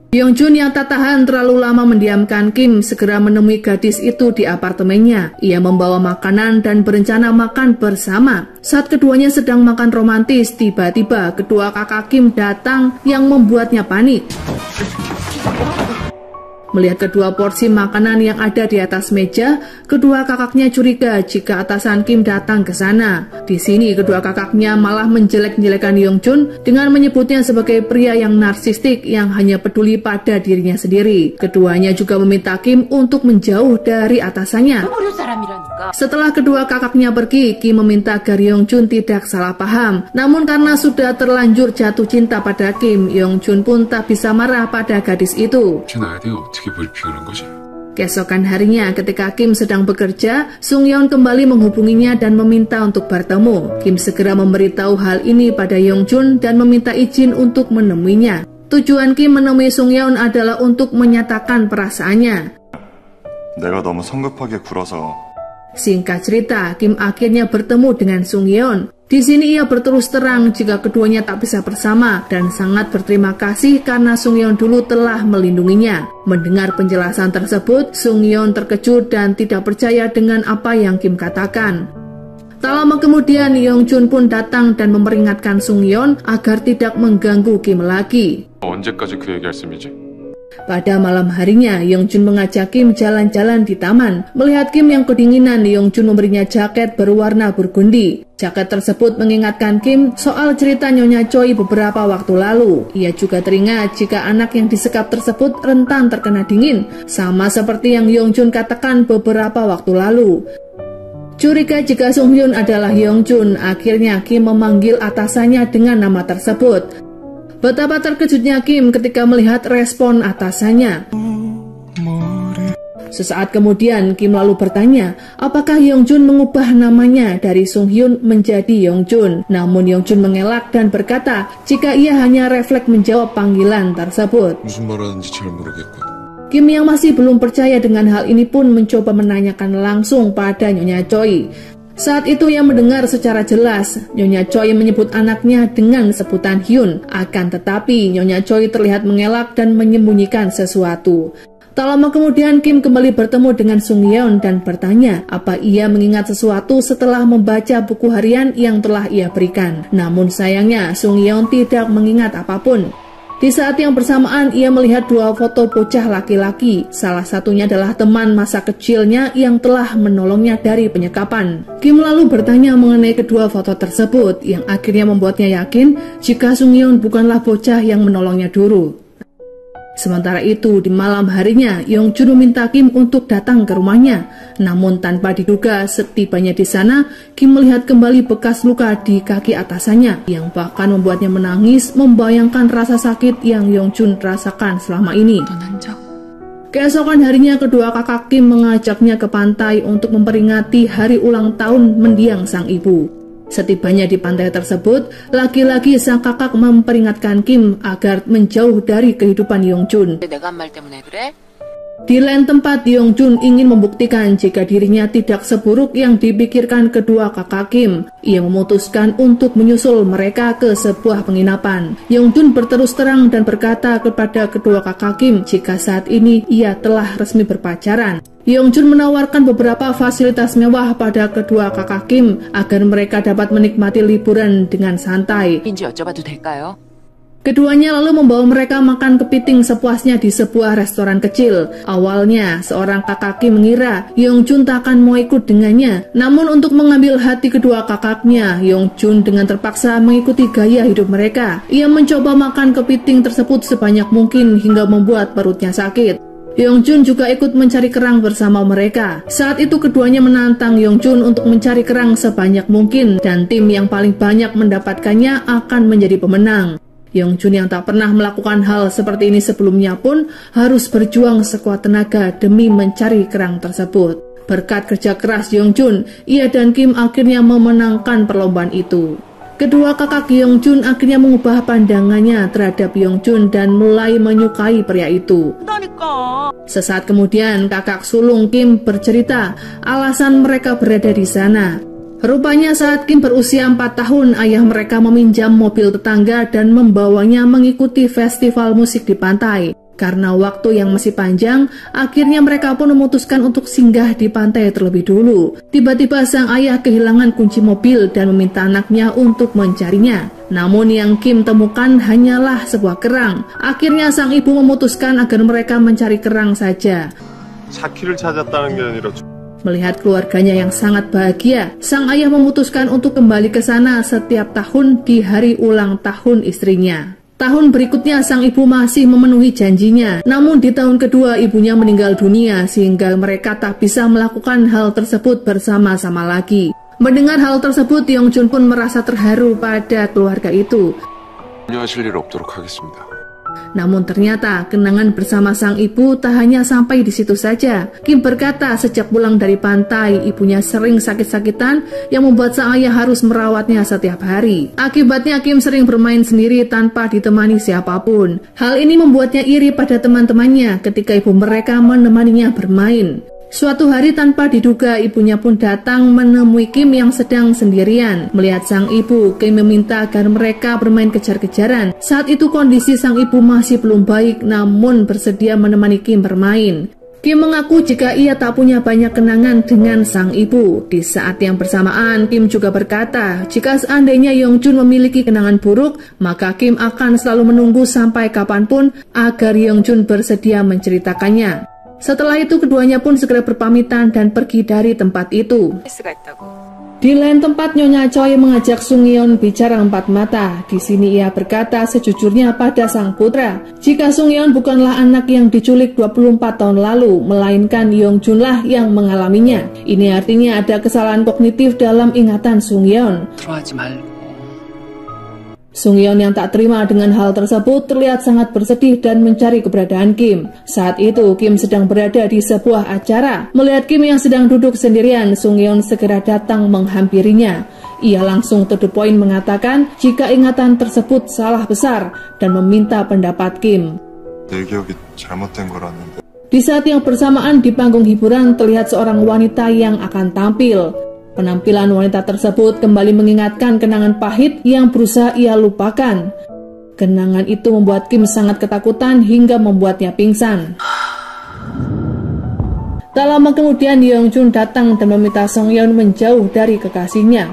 Yongjun yang tak tahan terlalu lama mendiamkan Kim segera menemui gadis itu di apartemennya. Ia membawa makanan dan berencana makan bersama. Saat keduanya sedang makan romantis, tiba-tiba kedua kakak Kim datang yang membuatnya panik. Melihat kedua porsi makanan yang ada di atas meja, kedua kakaknya curiga jika atasan Kim datang ke sana. Di sini kedua kakaknya malah menjelek-jelekan Yongjun dengan menyebutnya sebagai pria yang narsistik yang hanya peduli pada dirinya sendiri. Keduanya juga meminta Kim untuk menjauh dari atasannya. Setelah kedua kakaknya pergi, Kim meminta agar Yongjun tidak salah paham. Namun karena sudah terlanjur jatuh cinta pada Kim, Yongjun pun tak bisa marah pada gadis itu. Keesokan harinya ketika Kim sedang bekerja, Sungyeon kembali menghubunginya dan meminta untuk bertemu. Kim segera memberitahu hal ini pada Yongjun dan meminta izin untuk menemuinya. Tujuan Kim menemui Sungyeon adalah untuk menyatakan perasaannya. 내가 너무 성급하게 굴어서. Singkat cerita, Kim akhirnya bertemu dengan Sungyeon. Di sini ia berterus terang jika keduanya tak bisa bersama dan sangat berterima kasih karena Sungyeon dulu telah melindunginya. Mendengar penjelasan tersebut, Sungyeon terkejut dan tidak percaya dengan apa yang Kim katakan. Tak lama kemudian, Yongjun pun datang dan memperingatkan Sungyeon agar tidak mengganggu Kim lagi. 언제까지 그 얘기할 셈이지? Pada malam harinya, Yongjun mengajak Kim jalan-jalan di taman. Melihat Kim yang kedinginan, Yongjun memberinya jaket berwarna burgundi. Jaket tersebut mengingatkan Kim soal cerita Nyonya Choi beberapa waktu lalu. Ia juga teringat jika anak yang disekap tersebut rentan terkena dingin, sama seperti yang Yongjun katakan beberapa waktu lalu. Curiga jika Sunghyun adalah Yongjun, akhirnya Kim memanggil atasannya dengan nama tersebut. Betapa terkejutnya Kim ketika melihat respon atasannya. Sesaat kemudian, Kim lalu bertanya, apakah Yongjun mengubah namanya dari Sunghyun menjadi Yongjun. Namun Yongjun mengelak dan berkata jika ia hanya refleks menjawab panggilan tersebut. 무슨 말하는지 잘 모르겠고. Kim yang masih belum percaya dengan hal ini pun mencoba menanyakan langsung pada Nyonya Choi. Saat itu ia mendengar secara jelas Nyonya Choi menyebut anaknya dengan sebutan Hyun. Akan tetapi Nyonya Choi terlihat mengelak dan menyembunyikan sesuatu. Tak lama kemudian Kim kembali bertemu dengan Sungyeon dan bertanya apa ia mengingat sesuatu setelah membaca buku harian yang telah ia berikan. Namun sayangnya Sungyeon tidak mengingat apapun. Di saat yang bersamaan, ia melihat dua foto bocah laki-laki. Salah satunya adalah teman masa kecilnya yang telah menolongnya dari penyekapan. Kim lalu bertanya mengenai kedua foto tersebut, yang akhirnya membuatnya yakin jika Sungyeon bukanlah bocah yang menolongnya dulu. Sementara itu, di malam harinya, Yongjun meminta Kim untuk datang ke rumahnya. Namun tanpa diduga, setibanya di sana, Kim melihat kembali bekas luka di kaki atasannya, yang bahkan membuatnya menangis membayangkan rasa sakit yang Yongjun rasakan selama ini. Keesokan harinya, kedua kakak Kim mengajaknya ke pantai untuk memperingati hari ulang tahun mendiang sang ibu. Setibanya di pantai tersebut, lagi-lagi sang kakak memperingatkan Kim agar menjauh dari kehidupan Yongjun. Di lain tempat, Yongjun ingin membuktikan jika dirinya tidak seburuk yang dipikirkan kedua kakak Kim. Ia memutuskan untuk menyusul mereka ke sebuah penginapan. Yongjun berterus terang dan berkata kepada kedua kakak Kim jika saat ini ia telah resmi berpacaran. Yongjun menawarkan beberapa fasilitas mewah pada kedua kakak Kim agar mereka dapat menikmati liburan dengan santai. Keduanya lalu membawa mereka makan kepiting sepuasnya di sebuah restoran kecil. Awalnya, seorang kakak Kim mengira Yongjun tak akan mau ikut dengannya. Namun untuk mengambil hati kedua kakaknya, Yongjun dengan terpaksa mengikuti gaya hidup mereka. Ia mencoba makan kepiting tersebut sebanyak mungkin hingga membuat perutnya sakit. Yongjun juga ikut mencari kerang bersama mereka. Saat itu keduanya menantang Yongjun untuk mencari kerang sebanyak mungkin dan tim yang paling banyak mendapatkannya akan menjadi pemenang. Yongjun yang tak pernah melakukan hal seperti ini sebelumnya pun harus berjuang sekuat tenaga demi mencari kerang tersebut. Berkat kerja keras Yongjun, ia dan Kim akhirnya memenangkan perlombaan itu. Kedua kakak Yongjun akhirnya mengubah pandangannya terhadap Yongjun dan mulai menyukai pria itu. Sesaat kemudian, kakak sulung Kim bercerita alasan mereka berada di sana. Rupanya saat Kim berusia empat tahun, ayah mereka meminjam mobil tetangga dan membawanya mengikuti festival musik di pantai. Karena waktu yang masih panjang, akhirnya mereka pun memutuskan untuk singgah di pantai terlebih dulu. Tiba-tiba sang ayah kehilangan kunci mobil dan meminta anaknya untuk mencarinya. Namun yang Kim temukan hanyalah sebuah kerang. Akhirnya sang ibu memutuskan agar mereka mencari kerang saja. 차키를 찾았다는 게 아니라 Melihat keluarganya yang sangat bahagia, sang ayah memutuskan untuk kembali ke sana setiap tahun di hari ulang tahun istrinya. Tahun berikutnya sang ibu masih memenuhi janjinya, namun di tahun kedua ibunya meninggal dunia sehingga mereka tak bisa melakukan hal tersebut bersama-sama lagi. Mendengar hal tersebut, Yongjun pun merasa terharu pada keluarga itu. 염려하실 일 없도록 하겠습니다. Namun ternyata kenangan bersama sang ibu tak hanya sampai di situ saja. Kim berkata sejak pulang dari pantai, ibunya sering sakit-sakitan yang membuat sang ayah harus merawatnya setiap hari. Akibatnya Kim sering bermain sendiri tanpa ditemani siapapun. Hal ini membuatnya iri pada teman-temannya ketika ibu mereka menemaninya bermain. Suatu hari tanpa diduga, ibunya pun datang menemui Kim yang sedang sendirian. Melihat sang ibu, Kim meminta agar mereka bermain kejar-kejaran. Saat itu kondisi sang ibu masih belum baik, namun bersedia menemani Kim bermain. Kim mengaku jika ia tak punya banyak kenangan dengan sang ibu. Di saat yang bersamaan, Kim juga berkata, jika seandainya Yongjun memiliki kenangan buruk, maka Kim akan selalu menunggu sampai kapanpun agar Yongjun bersedia menceritakannya. Setelah itu keduanya pun segera berpamitan dan pergi dari tempat itu. 스가 있다고. Di lain tempat, Nyonya Choi mengajak Sung Yeon bicara empat mata. Di sini ia berkata sejujurnya pada sang putra, jika Sung Yeon bukanlah anak yang diculik dua puluh empat tahun lalu, melainkan Yongjun lah yang mengalaminya. Ini artinya ada kesalahan kognitif dalam ingatan Sung Yeon. 좋아하지 말고. Sung Yeon yang tak terima dengan hal tersebut terlihat sangat bersedih dan mencari keberadaan Kim. Saat itu Kim sedang berada di sebuah acara. Melihat Kim yang sedang duduk sendirian, Sung Yeon segera datang menghampirinya. Ia langsung to the point mengatakan jika ingatan tersebut salah besar dan meminta pendapat Kim. 내 기억이 잘못된 거라는데. Di saat yang bersamaan di panggung hiburan terlihat seorang wanita yang akan tampil. Penampilan wanita tersebut kembali mengingatkan kenangan pahit yang berusaha ia lupakan. Kenangan itu membuat Kim sangat ketakutan hingga membuatnya pingsan. Tak lama kemudian Yongjun datang dan meminta Sung Yeon menjauh dari kekasihnya.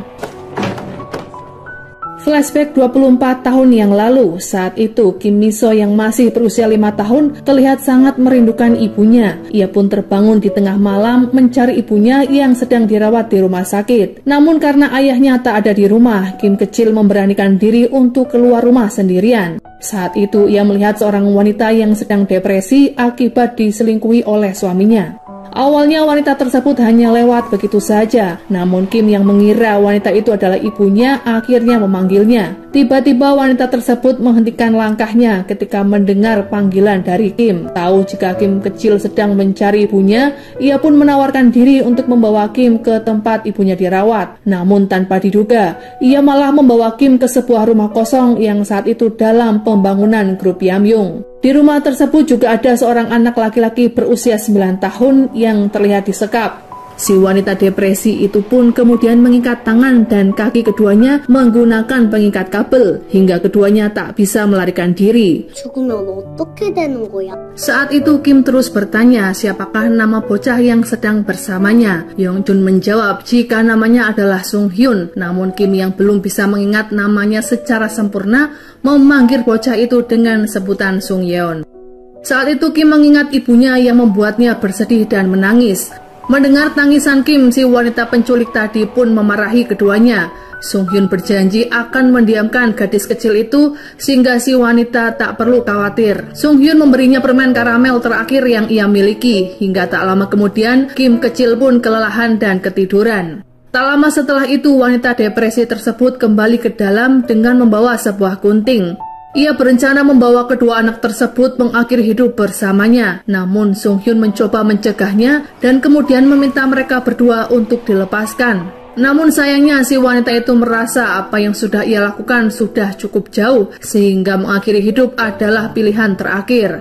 Flashback dua puluh empat tahun yang lalu, saat itu Kim Mi-so yang masih berusia lima tahun terlihat sangat merindukan ibunya. Ia pun terbangun di tengah malam mencari ibunya yang sedang dirawat di rumah sakit. Namun karena ayahnya tak ada di rumah, Kim kecil memberanikan diri untuk keluar rumah sendirian. Saat itu ia melihat seorang wanita yang sedang depresi akibat diselingkuhi oleh suaminya. Awalnya wanita tersebut hanya lewat begitu saja, namun Kim yang mengira wanita itu adalah ibunya akhirnya memanggilnya. Tiba-tiba wanita tersebut menghentikan langkahnya ketika mendengar panggilan dari Kim. Tahu jika Kim kecil sedang mencari ibunya, ia pun menawarkan diri untuk membawa Kim ke tempat ibunya dirawat. Namun tanpa diduga, ia malah membawa Kim ke sebuah rumah kosong yang saat itu dalam pembangunan grup Yamyung. Di rumah tersebut juga ada seorang anak laki-laki berusia sembilan tahun yang terlihat disekap. Si wanita depresi itu pun kemudian mengikat tangan dan kaki keduanya menggunakan pengikat kabel hingga keduanya tak bisa melarikan diri. 죽으면 어떻게 되는 거야? Saat itu Kim terus bertanya siapakah nama bocah yang sedang bersamanya. Yongjun menjawab jika namanya adalah Sung Hyun. Namun Kim yang belum bisa mengingat namanya secara sempurna memanggil bocah itu dengan sebutan Sung Yeon. Saat itu Kim mengingat ibunya yang membuatnya bersedih dan menangis. Mendengar tangisan Kim, si wanita penculik tadi pun memarahi keduanya. Sung Hyun berjanji akan mendiamkan gadis kecil itu sehingga si wanita tak perlu khawatir. Sung Hyun memberinya permen karamel terakhir yang ia miliki. Hingga tak lama kemudian, Kim kecil pun kelelahan dan ketiduran. Tak lama setelah itu, wanita depresi tersebut kembali ke dalam dengan membawa sebuah gunting. Ia berencana membawa kedua anak tersebut mengakhiri hidup bersamanya. Namun Sung Hyun mencoba mencegahnya dan kemudian meminta mereka berdua untuk dilepaskan. Namun sayangnya si wanita itu merasa apa yang sudah ia lakukan sudah cukup jauh sehingga mengakhiri hidup adalah pilihan terakhir.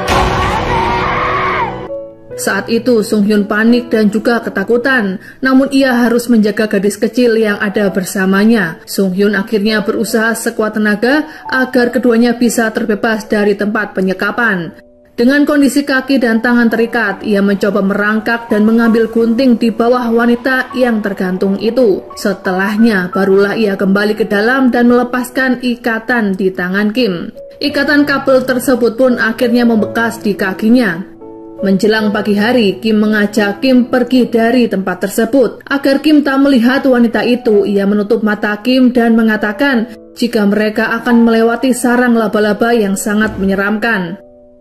Saat itu Sung Hyun panik dan juga ketakutan, namun ia harus menjaga gadis kecil yang ada bersamanya. Sung Hyun akhirnya berusaha sekuat tenaga agar keduanya bisa terbebas dari tempat penyekapan. Dengan kondisi kaki dan tangan terikat, ia mencoba merangkak dan mengambil gunting di bawah wanita yang tergantung itu. Setelahnya, barulah ia kembali ke dalam dan melepaskan ikatan di tangan Kim. Ikatan kabel tersebut pun akhirnya membekas di kakinya. Menjelang pagi hari, Kim mengajak Kim pergi dari tempat tersebut. Agar Kim tak melihat wanita itu, ia menutup mata Kim dan mengatakan jika mereka akan melewati sarang laba-laba yang sangat menyeramkan.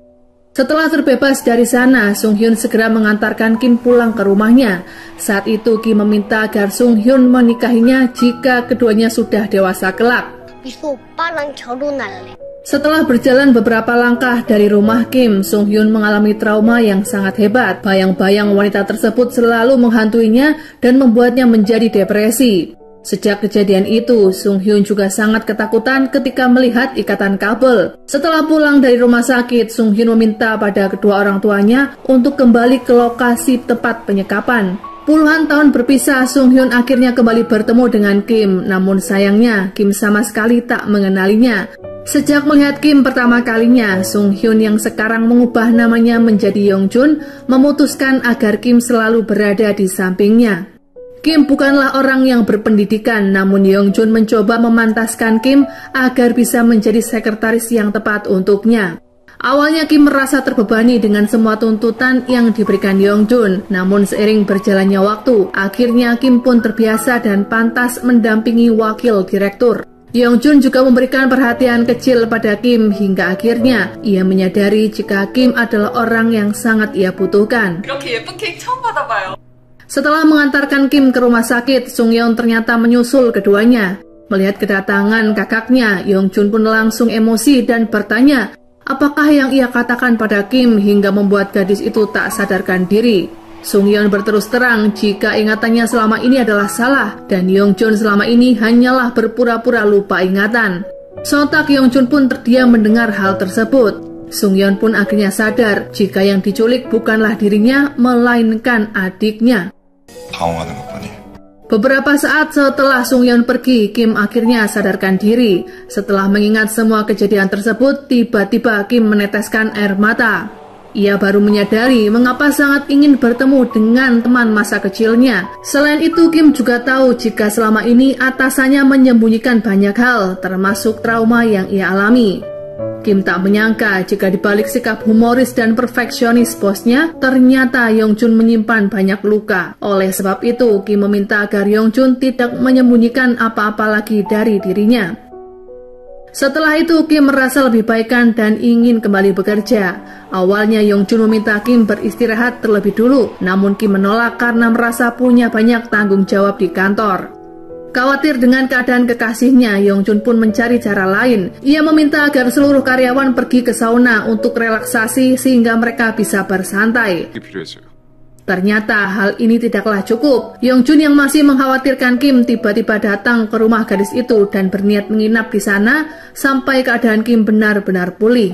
Setelah terbebas dari sana, Sung Hyun segera mengantarkan Kim pulang ke rumahnya. Saat itu Kim meminta agar Sung Hyun menikahinya jika keduanya sudah dewasa kelak. 미소 오빠랑 결혼할래. Setelah berjalan beberapa langkah dari rumah Kim, Sung Hyun mengalami trauma yang sangat hebat. Bayang-bayang wanita tersebut selalu menghantuinya dan membuatnya menjadi depresi. Sejak kejadian itu, Sung Hyun juga sangat ketakutan ketika melihat ikatan kabel. Setelah pulang dari rumah sakit, Sung Hyun meminta pada kedua orang tuanya untuk kembali ke lokasi tempat penyekapan. Puluhan tahun berpisah, Sung Hyun akhirnya kembali bertemu dengan Kim. Namun sayangnya, Kim sama sekali tak mengenalinya. Sejak melihat Kim pertama kalinya, Sung Hyun yang sekarang mengubah namanya menjadi Yongjun memutuskan agar Kim selalu berada di sampingnya. Kim bukanlah orang yang berpendidikan, namun Yongjun mencoba memantaskan Kim agar bisa menjadi sekretaris yang tepat untuknya. Awalnya Kim merasa terbebani dengan semua tuntutan yang diberikan Yongjun, namun seiring berjalannya waktu, akhirnya Kim pun terbiasa dan pantas mendampingi wakil direktur. Yongjun juga memberikan perhatian kecil pada Kim hingga akhirnya ia menyadari jika Kim adalah orang yang sangat ia butuhkan. 이렇게 예쁜 케이크 처음 받아봐요. Setelah mengantarkan Kim ke rumah sakit, Sung Yeon ternyata menyusul keduanya. Melihat kedatangan kakaknya, Yongjun pun langsung emosi dan bertanya, apakah yang ia katakan pada Kim hingga membuat gadis itu tak sadarkan diri. Sung Yeon berterus terang jika ingatannya selama ini adalah salah dan Yongjun selama ini hanyalah berpura-pura lupa ingatan. Sontak Yongjun pun terdiam mendengar hal tersebut. Sung Yeon pun akhirnya sadar jika yang diculik bukanlah dirinya melainkan adiknya. 당황하는 것뿐이. Beberapa saat setelah Sung Yeon pergi, Kim akhirnya sadarkan diri. Setelah mengingat semua kejadian tersebut, tiba-tiba Kim meneteskan air mata. Ia baru menyadari mengapa sangat ingin bertemu dengan teman masa kecilnya. Selain itu, Kim juga tahu jika selama ini atasannya menyembunyikan banyak hal, termasuk trauma yang ia alami. Kim tak menyangka jika dibalik sikap humoris dan perfeksionis bosnya, ternyata Yongjun menyimpan banyak luka. Oleh sebab itu, Kim meminta agar Yongjun tidak menyembunyikan apa-apa lagi dari dirinya. Setelah itu, Kim merasa lebih baikan dan ingin kembali bekerja. Awalnya Yongjun meminta Kim beristirahat terlebih dulu, namun Kim menolak karena merasa punya banyak tanggung jawab di kantor. Khawatir dengan keadaan kekasihnya, Yongjun pun mencari cara lain. Ia meminta agar seluruh karyawan pergi ke sauna untuk relaksasi sehingga mereka bisa bersantai. Ternyata hal ini tidaklah cukup. Yongjun yang masih mengkhawatirkan Kim tiba-tiba datang ke rumah gadis itu dan berniat menginap di sana sampai keadaan Kim benar-benar pulih.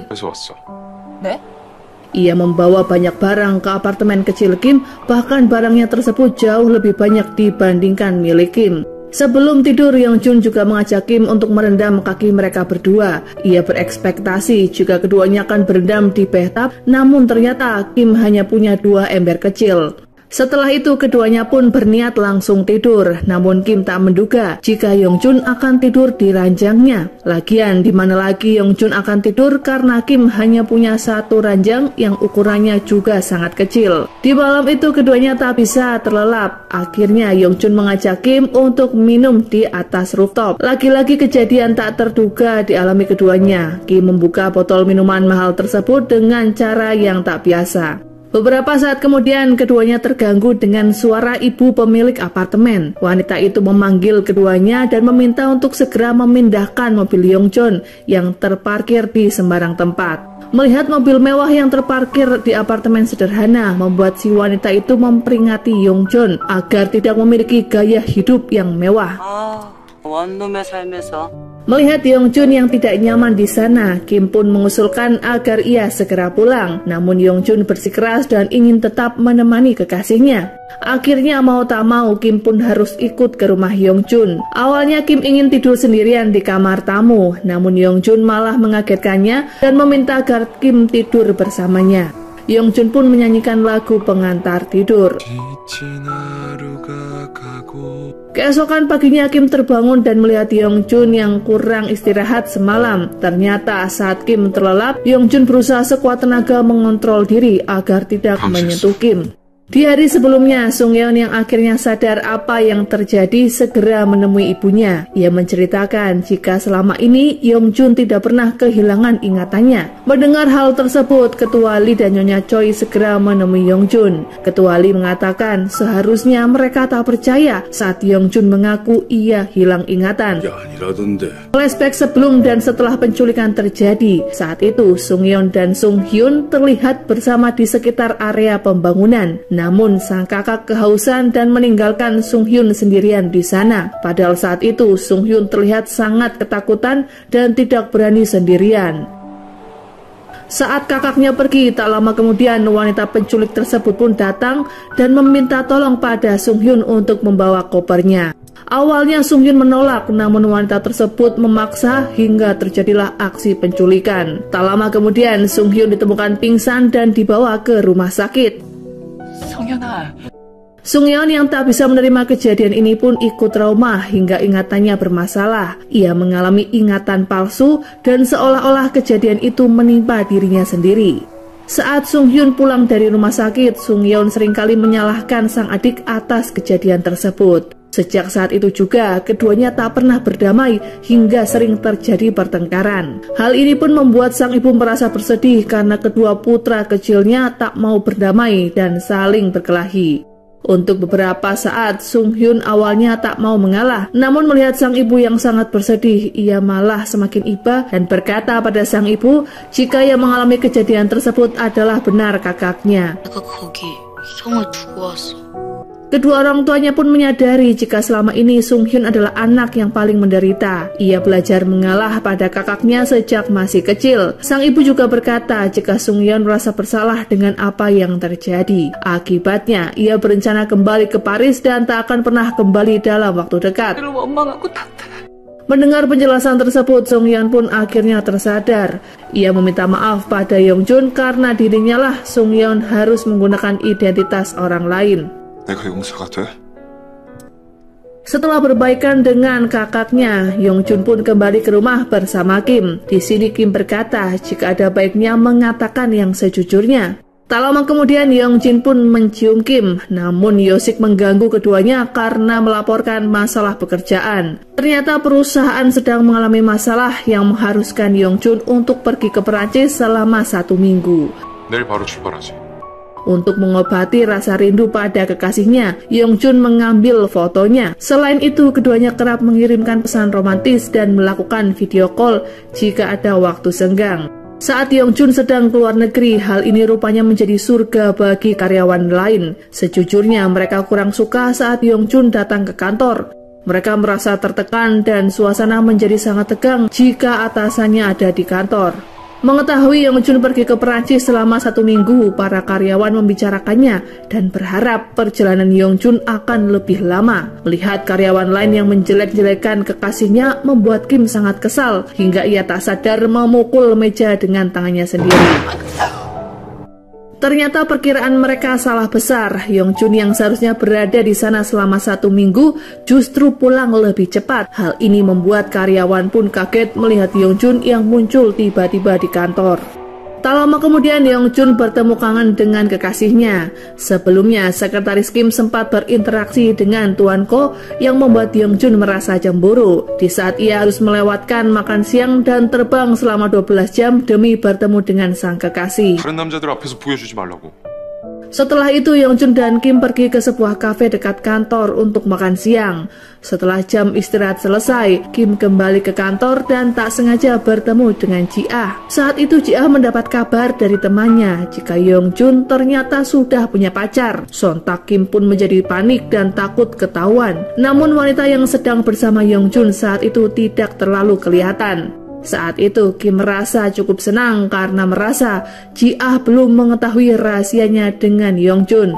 네? Ia membawa banyak barang ke apartemen kecil Kim, bahkan barangnya tersebut jauh lebih banyak dibandingkan milik Kim. Sebelum tidur, Yongjun juga mengajak Kim untuk merendam kaki mereka berdua. Ia berekspektasi jika keduanya akan berendam di bathtub, namun ternyata Kim hanya punya dua ember kecil. Setelah itu, keduanya pun berniat langsung tidur. Namun Kim tak menduga jika Yongjun akan tidur di ranjangnya. Lagian, di mana lagi Yongjun akan tidur karena Kim hanya punya satu ranjang yang ukurannya juga sangat kecil. Di malam itu, keduanya tak bisa terlelap. Akhirnya, Yongjun mengajak Kim untuk minum di atas rooftop. Lagi-lagi kejadian tak terduga dialami keduanya. Kim membuka botol minuman mahal tersebut dengan cara yang tak biasa. Beberapa saat kemudian, keduanya terganggu dengan suara ibu pemilik apartemen. Wanita itu memanggil keduanya dan meminta untuk segera memindahkan mobil Yongjun yang terparkir di sembarang tempat. Melihat mobil mewah yang terparkir di apartemen sederhana, membuat si wanita itu memperingati Yongjun agar tidak memiliki gaya hidup yang mewah. 아, 원룸에 살면서 Melihat Yongchun yang tidak nyaman di sana, Kim pun mengusulkan agar ia segera pulang. Namun Yongchun bersikeras dan ingin tetap menemani kekasihnya. Akhirnya mau tak mau Kim pun harus ikut ke rumah Yongchun. Awalnya Kim ingin tidur sendirian di kamar tamu, namun Yongchun malah mengagetkannya dan meminta agar Kim tidur bersamanya. Yongchun pun menyanyikan lagu pengantar tidur. Keesokan paginya Kim terbangun dan melihat Yongchun yang kurang istirahat semalam. Ternyata saat Kim terlelap, Yongchun berusaha sekuat tenaga mengontrol diri agar tidak menyentuh Kim. Di hari sebelumnya, Sungyeon yang akhirnya sadar apa yang terjadi segera menemui ibunya. Ia menceritakan jika selama ini Yongchun tidak pernah kehilangan ingatannya. Mendengar hal tersebut, Ketua Lee dan Nyonya Choi segera menemui Yongchun. Ketua Lee mengatakan seharusnya mereka tak percaya saat Yongchun mengaku ia hilang ingatan. Flashback sebelum dan setelah penculikan terjadi. Saat itu, Sungyeon dan Sung Hyun terlihat bersama di sekitar area pembangunan. Namun sang kakak kehausan dan meninggalkan Sung Hyun sendirian di sana. Padahal saat itu Sung Hyun terlihat sangat ketakutan dan tidak berani sendirian. Saat kakaknya pergi, tak lama kemudian wanita penculik tersebut pun datang dan meminta tolong pada Sung Hyun untuk membawa kopernya. Awalnya Sung Hyun menolak, namun wanita tersebut memaksa hingga terjadilah aksi penculikan. Tak lama kemudian Sung Hyun ditemukan pingsan dan dibawa ke rumah sakit. Sungyeon yang tak bisa menerima kejadian ini pun ikut trauma hingga ingatannya bermasalah. Ia mengalami ingatan palsu dan seolah-olah kejadian itu menimpa dirinya sendiri. Saat Sung Hyun pulang dari rumah sakit, Sungyeon seringkali menyalahkan sang adik atas kejadian tersebut. Sejak saat itu juga, keduanya tak pernah berdamai hingga sering terjadi pertengkaran. Hal ini pun membuat sang ibu merasa bersedih karena kedua putra kecilnya tak mau berdamai dan saling berkelahi. Untuk beberapa saat, Sung Hyun awalnya tak mau mengalah. Namun melihat sang ibu yang sangat bersedih, ia malah semakin iba dan berkata pada sang ibu jika yang mengalami kejadian tersebut adalah benar kakaknya. Kedua orang tuanya pun menyadari jika selama ini Sung Hyun adalah anak yang paling menderita. Ia belajar mengalah pada kakaknya sejak masih kecil. Sang ibu juga berkata jika Sung Hyun merasa bersalah dengan apa yang terjadi. Akibatnya, ia berencana kembali ke Paris dan tak akan pernah kembali dalam waktu dekat. Mendengar penjelasan tersebut, Sung Hyun pun akhirnya tersadar. Ia meminta maaf pada Yongchun karena dirinya lah Sung Hyun harus menggunakan identitas orang lain. Setelah berbaikan dengan kakaknya, Yongchun pun kembali ke rumah bersama Kim. Di sini Kim berkata jika ada baiknya mengatakan yang sejujurnya. Tak lama kemudian Yongjin pun mencium Kim, namun Yosik mengganggu keduanya karena melaporkan masalah pekerjaan. Ternyata perusahaan sedang mengalami masalah yang mengharuskan Yongchun untuk pergi ke Perancis selama satu minggu. 내일 바로 출발하지. Untuk mengobati rasa rindu pada kekasihnya, Yongchun mengambil fotonya. Selain itu, keduanya kerap mengirimkan pesan romantis dan melakukan video call jika ada waktu senggang. Saat Yongchun sedang keluar negeri, hal ini rupanya menjadi surga bagi karyawan lain. Sejujurnya, mereka kurang suka saat Yongchun datang ke kantor. Mereka merasa tertekan dan suasana menjadi sangat tegang jika atasannya ada di kantor. Mengetahui Yongchun pergi ke Perancis selama satu minggu, para karyawan membicarakannya dan berharap perjalanan Yongchun akan lebih lama. Melihat karyawan lain yang menjelek-jelekan kekasihnya membuat Kim sangat kesal, hingga ia tak sadar memukul meja dengan tangannya sendiri. Ternyata perkiraan mereka salah besar. Yongchun yang seharusnya berada di sana selama satu minggu justru pulang lebih cepat. Hal ini membuat karyawan pun kaget melihat Yongchun yang muncul tiba-tiba di kantor. Tak lama kemudian Yongchun bertemu kangen dengan kekasihnya. Sebelumnya, sekretaris Kim sempat berinteraksi dengan Tuan Ko yang membuat Yongchun merasa cemburu. Di saat ia harus melewatkan makan siang dan terbang selama dua belas jam demi bertemu dengan sang kekasih. 다른 남자들 앞에서 보여주지 말라고. Setelah itu Yongjun dan Kim pergi ke sebuah kafe dekat kantor untuk makan siang. Setelah jam istirahat selesai, Kim kembali ke kantor dan tak sengaja bertemu dengan Ji-ah. Saat itu Ji-ah mendapat kabar dari temannya jika Yongjun ternyata sudah punya pacar. Sontak Kim pun menjadi panik dan takut ketahuan. Namun wanita yang sedang bersama Yongjun saat itu tidak terlalu kelihatan. Saat itu Kim merasa cukup senang karena merasa Ji-ah belum mengetahui rahasianya dengan Yongjun.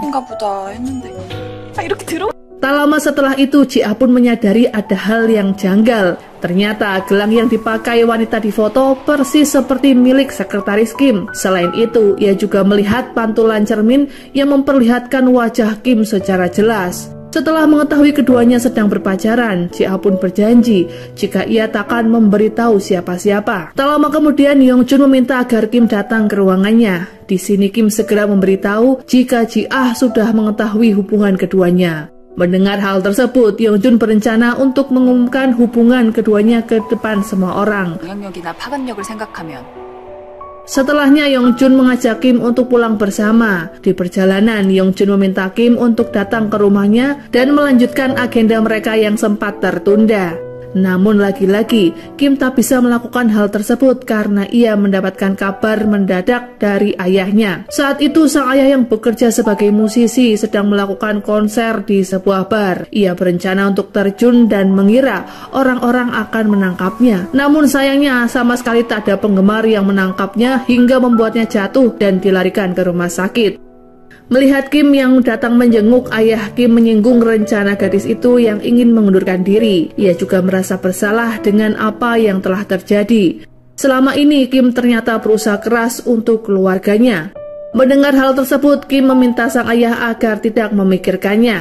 Tak lama setelah itu Ji-ah pun menyadari ada hal yang janggal. Ternyata gelang yang dipakai wanita di foto persis seperti milik sekretaris Kim. Selain itu, ia juga melihat pantulan cermin yang memperlihatkan wajah Kim secara jelas. Setelah mengetahui keduanya sedang berpacaran, Ji-ah pun berjanji jika ia takkan memberitahu siapa-siapa. Tak lama kemudian, Yongjun meminta agar Kim datang ke ruangannya. Di sini Kim segera memberitahu jika Ji-ah sudah mengetahui hubungan keduanya. Mendengar hal tersebut, Yongjun berencana untuk mengumumkan hubungan keduanya ke depan semua orang. Setelahnya Yongjun mengajak Kim untuk pulang bersama. Di perjalanan, Yongjun meminta Kim untuk datang ke rumahnya dan melanjutkan agenda mereka yang sempat tertunda. Namun lagi-lagi, Kim tak bisa melakukan hal tersebut karena ia mendapatkan kabar mendadak dari ayahnya. Saat itu sang ayah yang bekerja sebagai musisi sedang melakukan konser di sebuah bar. Ia berencana untuk terjun dan mengira orang-orang akan menangkapnya. Namun sayangnya sama sekali tak ada penggemar yang menangkapnya hingga membuatnya jatuh dan dilarikan ke rumah sakit. Melihat Kim yang datang menjenguk, ayah Kim menyinggung rencana gadis itu yang ingin mengundurkan diri. Ia juga merasa bersalah dengan apa yang telah terjadi. Selama ini Kim ternyata berusaha keras untuk keluarganya. Mendengar hal tersebut, Kim meminta sang ayah agar tidak memikirkannya.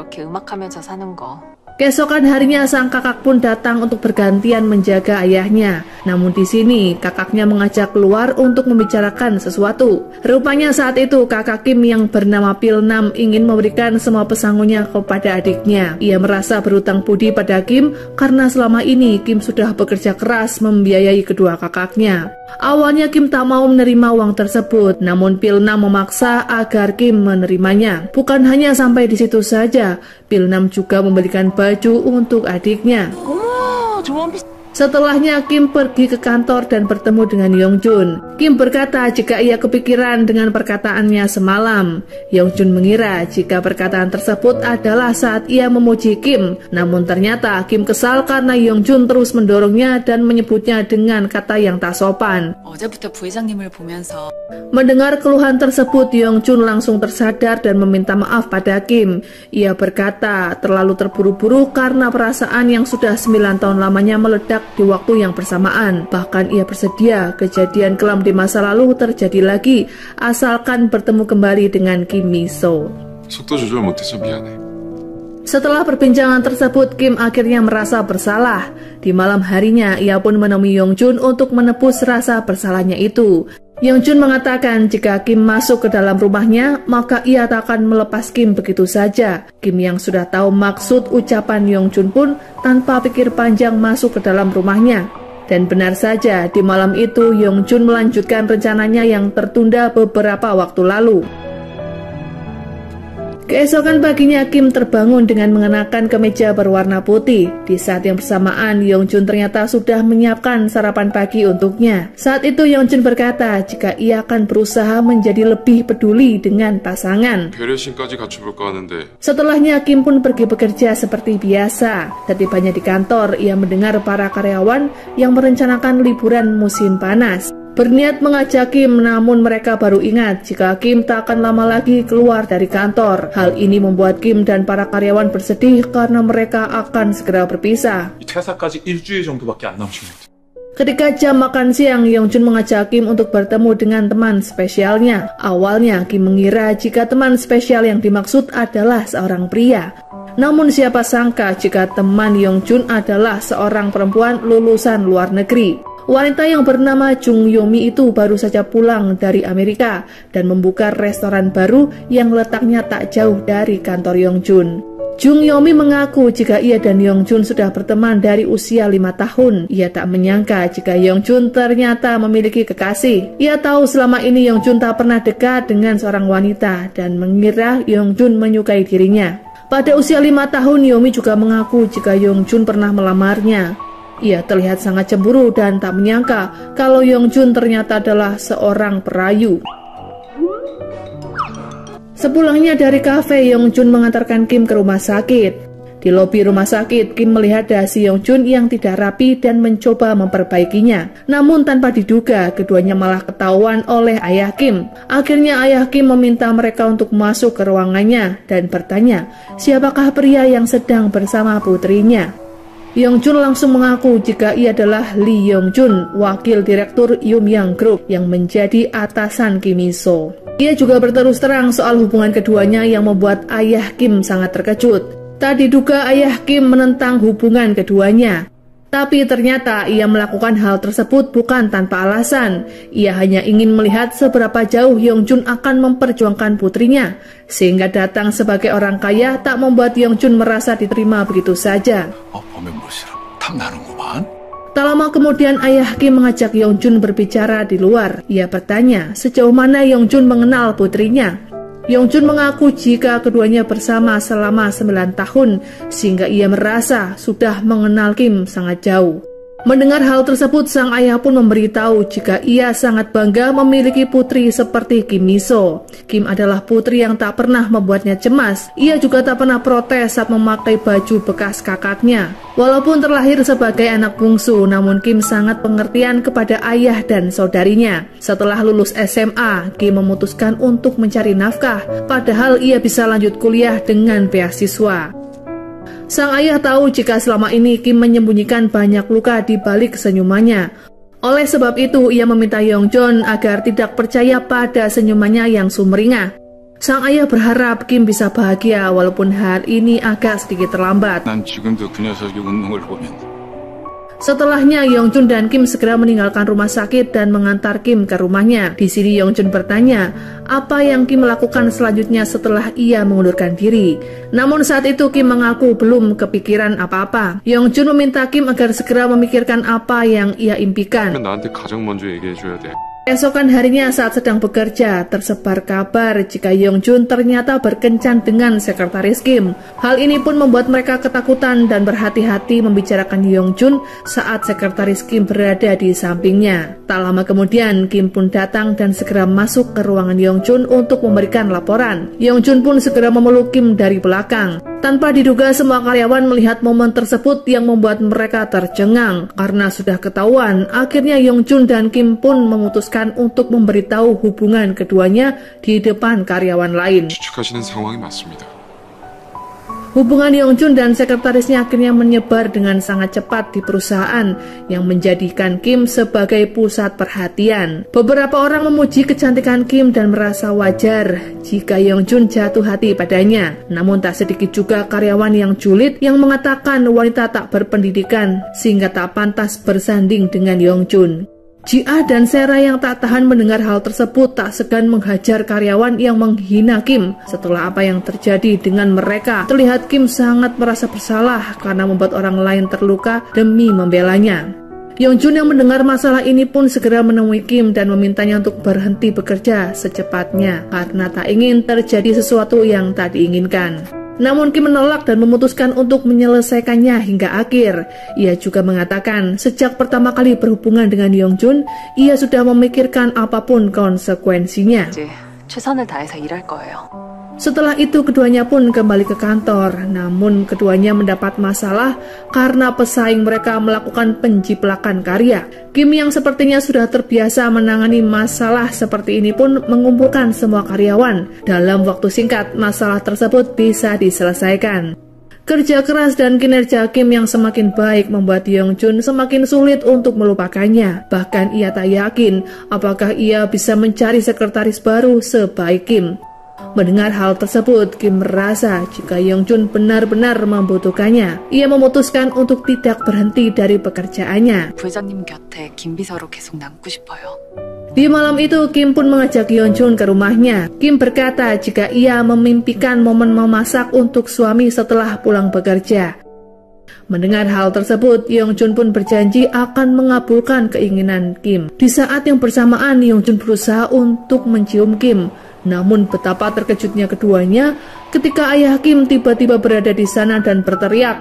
Keesokan harinya sang kakak pun datang untuk bergantian menjaga ayahnya. Namun di sini kakaknya mengajak keluar untuk membicarakan sesuatu. Rupanya saat itu kakak Kim yang bernama Pilnam ingin memberikan semua pesangonnya kepada adiknya. Ia merasa berutang budi pada Kim karena selama ini Kim sudah bekerja keras membiayai kedua kakaknya. Awalnya Kim tak mau menerima uang tersebut, namun Pilnam memaksa agar Kim menerimanya. Bukan hanya sampai di situ saja, Pilnam juga membelikan baju untuk adiknya. Setelahnya Kim pergi ke kantor dan bertemu dengan Yongjun. Kim berkata jika ia kepikiran dengan perkataannya semalam. Yongjun mengira jika perkataan tersebut adalah saat ia memuji Kim. Namun ternyata Kim kesal karena Yongjun terus mendorongnya dan menyebutnya dengan kata yang tak sopan. Mendengar keluhan tersebut, Yongjun langsung tersadar dan meminta maaf pada Kim. Ia berkata terlalu terburu-buru karena perasaan yang sudah sembilan tahun lamanya meledak di waktu yang bersamaan. Bahkan ia bersedia kejadian kelam di masa lalu terjadi lagi asalkan bertemu kembali dengan Kim Mi-so. 속도 조절 못해서 미안해. Setelah perbincangan tersebut, Kim akhirnya merasa bersalah. Di malam harinya, ia pun menemui Yongjun untuk menebus rasa bersalahnya itu. Yongjun mengatakan jika Kim masuk ke dalam rumahnya, maka ia tak akan melepas Kim begitu saja. Kim yang sudah tahu maksud ucapan Yongjun pun tanpa pikir panjang masuk ke dalam rumahnya. Dan benar saja, di malam itu Yongjun melanjutkan rencananya yang tertunda beberapa waktu lalu. Keesokan paginya Kim terbangun dengan mengenakan kemeja berwarna putih. Di saat yang bersamaan, Yongjun ternyata sudah menyiapkan sarapan pagi untuknya. Saat itu Yongjun berkata jika ia akan berusaha menjadi lebih peduli dengan pasangan. 배려심까지 갖춰볼까 하는데. Setelahnya Kim pun pergi bekerja seperti biasa. Setibanya di kantor, ia mendengar para karyawan yang merencanakan liburan musim panas. Berniat mengajak Kim, namun mereka baru ingat jika Kim tak akan lama lagi keluar dari kantor. Hal ini membuat Kim dan para karyawan bersedih karena mereka akan segera berpisah. 퇴사까지 일주일 정도밖에 안 남은 것 같아요. Ketika jam makan siang, Yongjun mengajak Kim untuk bertemu dengan teman spesialnya. Awalnya Kim mengira jika teman spesial yang dimaksud adalah seorang pria. Namun siapa sangka jika teman Yongjun adalah seorang perempuan lulusan luar negeri. Wanita yang bernama Jung Yomi itu baru saja pulang dari Amerika dan membuka restoran baru yang letaknya tak jauh dari kantor Yongjun. Jung Yomi mengaku jika ia dan Yongjun sudah berteman dari usia lima tahun. Ia tak menyangka jika Yongjun ternyata memiliki kekasih. Ia tahu selama ini Yongjun tak pernah dekat dengan seorang wanita dan mengira Yongjun menyukai dirinya. Pada usia lima tahun, Yomi juga mengaku jika Yongjun pernah melamarnya. Ia terlihat sangat cemburu dan tak menyangka kalau Yongjun ternyata adalah seorang perayu. Sepulangnya dari kafe, Yongjun mengantarkan Kim ke rumah sakit. Di lobi rumah sakit, Kim melihat dasi Yongjun yang tidak rapi dan mencoba memperbaikinya. Namun tanpa diduga, keduanya malah ketahuan oleh ayah Kim. Akhirnya ayah Kim meminta mereka untuk masuk ke ruangannya dan bertanya, siapakah pria yang sedang bersama putrinya. Yongjun langsung mengaku jika ia adalah Lee Yongjun, wakil direktur Yumyang Group yang menjadi atasan Kim Miso. Ia juga berterus terang soal hubungan keduanya yang membuat ayah Kim sangat terkejut. Tak diduga ayah Kim menentang hubungan keduanya. Tapi ternyata ia melakukan hal tersebut bukan tanpa alasan. Ia hanya ingin melihat seberapa jauh Yongjun akan memperjuangkan putrinya. Sehingga datang sebagai orang kaya tak membuat Yongjun merasa diterima begitu saja. Tak lama kemudian ayah Kim mengajak Yongjun berbicara di luar. Ia bertanya sejauh mana Yongjun mengenal putrinya. Yongjun mengaku jika keduanya bersama selama sembilan tahun, sehingga ia merasa sudah mengenal Kim sangat jauh. Mendengar hal tersebut, sang ayah pun memberitahu jika ia sangat bangga memiliki putri seperti Kim Miso. Kim adalah putri yang tak pernah membuatnya cemas. Ia juga tak pernah protes saat memakai baju bekas kakaknya. Walaupun terlahir sebagai anak bungsu, namun Kim sangat pengertian kepada ayah dan saudarinya. Setelah lulus S M A, Kim memutuskan untuk mencari nafkah, padahal ia bisa lanjut kuliah dengan beasiswa. Sang ayah tahu jika selama ini Kim menyembunyikan banyak luka di balik senyumannya. Oleh sebab itu, ia meminta Yongjun agar tidak percaya pada senyumannya yang sumringah. Sang ayah berharap Kim bisa bahagia walaupun hal ini agak sedikit terlambat. 난 지금도 그 녀석이 웃는 걸 보면 Setelahnya, Yongjun dan Kim segera meninggalkan rumah sakit dan mengantar Kim ke rumahnya. Di sini Yongjun bertanya, apa yang Kim lakukan selanjutnya setelah ia mengundurkan diri. Namun saat itu Kim mengaku belum kepikiran apa-apa. Yongjun meminta Kim agar segera memikirkan apa yang ia impikan. 나한테 가장 먼저 얘기해줘야 돼. Esokan harinya saat sedang bekerja, tersebar kabar jika Yongjun ternyata berkencan dengan sekretaris Kim. Hal ini pun membuat mereka ketakutan dan berhati-hati membicarakan Yongjun saat sekretaris Kim berada di sampingnya. Tak lama kemudian, Kim pun datang dan segera masuk ke ruangan Yongjun untuk memberikan laporan. Yongjun pun segera memeluk Kim dari belakang. Tanpa diduga, semua karyawan melihat momen tersebut yang membuat mereka tercengang. Karena sudah ketahuan, akhirnya Yongjun dan Kim pun memutuskan untuk memberitahu hubungan keduanya di depan karyawan lain. 추측하시는 상황이 맞습니다. Hubungan Yongjun dan sekretarisnya akhirnya menyebar dengan sangat cepat di perusahaan yang menjadikan Kim sebagai pusat perhatian. Beberapa orang memuji kecantikan Kim dan merasa wajar jika Yongjun jatuh hati padanya. Namun tak sedikit juga karyawan yang julid yang mengatakan wanita tak berpendidikan sehingga tak pantas bersanding dengan Yongjun. Ji-ah dan Sera yang tak tahan mendengar hal tersebut tak segan menghajar karyawan yang menghina Kim. Setelah apa yang terjadi dengan mereka, terlihat Kim sangat merasa bersalah karena membuat orang lain terluka demi membelanya. Yongjun yang mendengar masalah ini pun segera menemui Kim dan memintanya untuk berhenti bekerja secepatnya karena tak ingin terjadi sesuatu yang tak diinginkan. Namun Kim menolak dan memutuskan untuk menyelesaikannya hingga akhir. Ia juga mengatakan sejak pertama kali berhubungan dengan Yongjun, ia sudah memikirkan apapun konsekuensinya. 최선을 다해서 일할 거예요. Setelah itu keduanya pun kembali ke kantor. Namun keduanya mendapat masalah karena pesaing mereka melakukan penjiplakan karya. Kim yang sepertinya sudah terbiasa menangani masalah seperti ini pun mengumpulkan semua karyawan. Dalam waktu singkat, masalah tersebut bisa diselesaikan. Kerja keras dan kinerja Kim yang semakin baik membuat Yongjun semakin sulit untuk melupakannya. Bahkan ia tak yakin apakah ia bisa mencari sekretaris baru sebaik Kim. Mendengar hal tersebut, Kim merasa jika Yongjun benar-benar membutuhkannya. Ia memutuskan untuk tidak berhenti dari pekerjaannya. 부회장님 곁에 김 비서로 계속 남고 싶어요. Di malam itu, Kim pun mengajak Yeonjun ke rumahnya. Kim berkata jika ia memimpikan momen memasak untuk suami setelah pulang bekerja. Mendengar hal tersebut, Yeonjun pun berjanji akan mengabulkan keinginan Kim. Di saat yang bersamaan, Yeonjun berusaha untuk mencium Kim. Namun betapa terkejutnya keduanya ketika ayah Kim tiba-tiba berada di sana dan berteriak.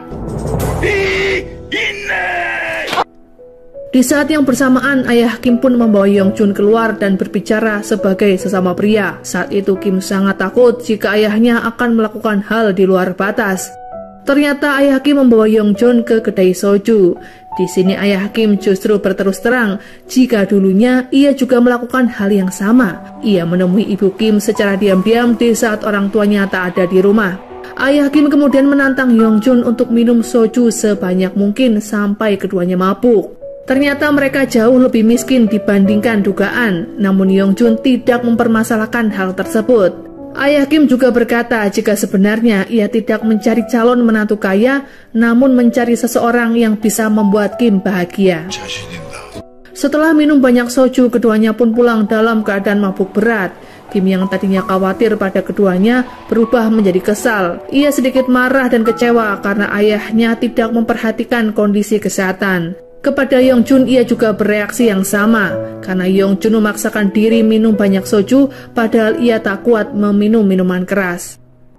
Di saat yang bersamaan, ayah Kim pun membawa Yeonjun keluar dan berbicara sebagai sesama pria. Saat itu Kim sangat takut jika ayahnya akan melakukan hal di luar batas. Ternyata ayah Kim membawa Yeonjun ke kedai soju. Di sini ayah Kim justru berterus terang jika dulunya ia juga melakukan hal yang sama. Ia menemui ibu Kim secara diam-diam di saat orang tuanya tak ada di rumah. Ayah Kim kemudian menantang Yeonjun untuk minum soju sebanyak mungkin sampai keduanya mabuk. Ternyata mereka jauh lebih miskin dibandingkan dugaan, namun Yeonjun tidak mempermasalahkan hal tersebut. Ayah Kim juga berkata jika sebenarnya ia tidak mencari calon menantu kaya, namun mencari seseorang yang bisa membuat Kim bahagia. Setelah minum banyak soju, keduanya pun pulang dalam keadaan mabuk berat. Kim yang tadinya khawatir pada keduanya berubah menjadi kesal. Ia sedikit marah dan kecewa karena ayahnya tidak memperhatikan kondisi kesehatan. Kepada Yeonjun ia juga bereaksi yang sama, karena Yeonjun memaksakan diri minum banyak soju padahal ia tak kuat meminum minuman keras.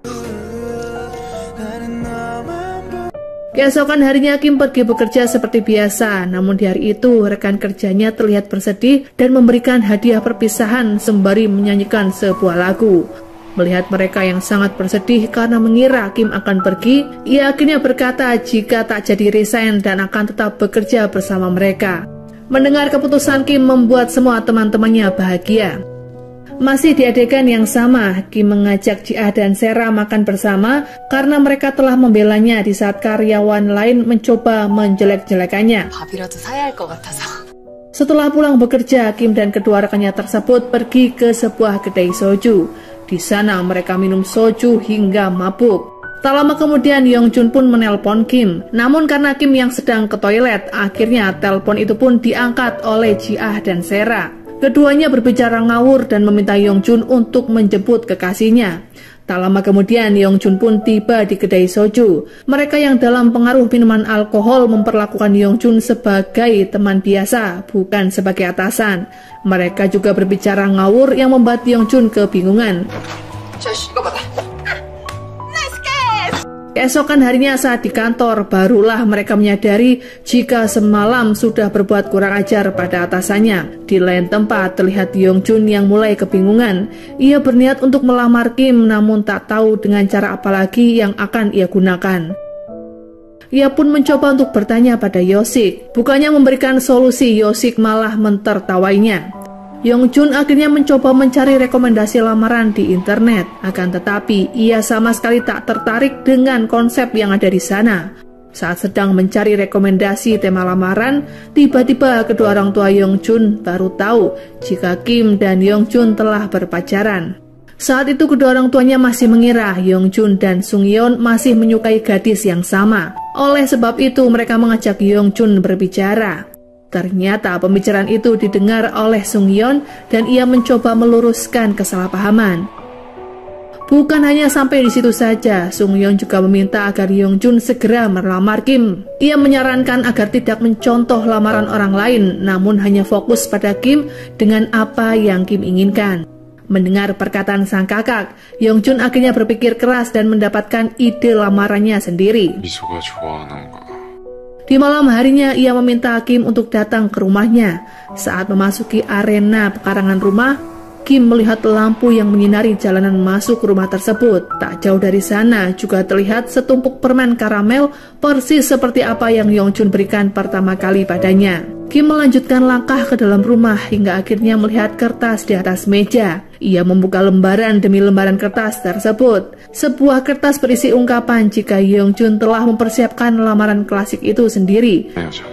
Keesokan harinya Kim pergi bekerja seperti biasa, namun di hari itu rekan kerjanya terlihat bersedih dan memberikan hadiah perpisahan sembari menyanyikan sebuah lagu. Melihat mereka yang sangat bersedih karena mengira Kim akan pergi, ia akhirnya berkata jika tak jadi resign dan akan tetap bekerja bersama mereka. Mendengar keputusan Kim membuat semua teman-temannya bahagia. Masih di adegan yang sama, Kim mengajak Ji Ah dan Sera makan bersama karena mereka telah membelanya di saat karyawan lain mencoba menjelek-jelekannya. 밥이라도 사야 할 것 같아서. Setelah pulang bekerja, Kim dan kedua rekannya tersebut pergi ke sebuah kedai soju. Di sana mereka minum soju hingga mabuk. Tak lama kemudian Yeonjun pun menelpon Kim. Namun karena Kim yang sedang ke toilet, akhirnya telepon itu pun diangkat oleh Ji Ah dan Sera. Keduanya berbicara ngawur dan meminta Yeonjun untuk menjemput kekasihnya. Tak lama kemudian Yeonjun pun tiba di kedai soju. Mereka yang dalam pengaruh minuman alkohol memperlakukan Yeonjun sebagai teman biasa, bukan sebagai atasan. Mereka juga berbicara ngawur yang membuat Yeonjun kebingungan. Keesokan harinya saat di kantor, barulah mereka menyadari jika semalam sudah berbuat kurang ajar pada atasannya. Di lain tempat, terlihat Yeonjun yang mulai kebingungan. Ia berniat untuk melamar Kim, namun tak tahu dengan cara apa lagi yang akan ia gunakan. Ia pun mencoba untuk bertanya pada Yosik. Bukannya memberikan solusi, Yosik malah mentertawainya. Yeonjun akhirnya mencoba mencari rekomendasi lamaran di internet, akan tetapi ia sama sekali tak tertarik dengan konsep yang ada di sana. Saat sedang mencari rekomendasi tema lamaran, tiba-tiba kedua orang tua Yeonjun baru tahu jika Kim dan Yeonjun telah berpacaran. Saat itu kedua orang tuanya masih mengira Yeonjun dan Sungyeon masih menyukai gadis yang sama. Oleh sebab itu mereka mengajak Yeonjun berbicara. Ternyata pembicaraan itu didengar oleh Sungyeon dan ia mencoba meluruskan kesalahpahaman. Bukan hanya sampai di situ saja, Sungyeon juga meminta agar Yeonjun segera melamar Kim. Ia menyarankan agar tidak mencontoh lamaran orang lain, namun hanya fokus pada Kim dengan apa yang Kim inginkan. Mendengar perkataan sang kakak, Yeonjun akhirnya berpikir keras dan mendapatkan ide lamarannya sendiri. 미소가 좋아하는 거. Di malam harinya ia meminta Kim untuk datang ke rumahnya. Saat memasuki arena pekarangan rumah, Kim melihat lampu yang menyinari jalanan masuk rumah tersebut. Tak jauh dari sana juga terlihat setumpuk permen karamel persis seperti apa yang Yeonjun berikan pertama kali padanya. Kim melanjutkan langkah ke dalam rumah hingga akhirnya melihat kertas di atas meja. Ia membuka lembaran demi lembaran kertas tersebut. Sebuah kertas berisi ungkapan jika Yeonjun telah mempersiapkan lamaran klasik itu sendiri.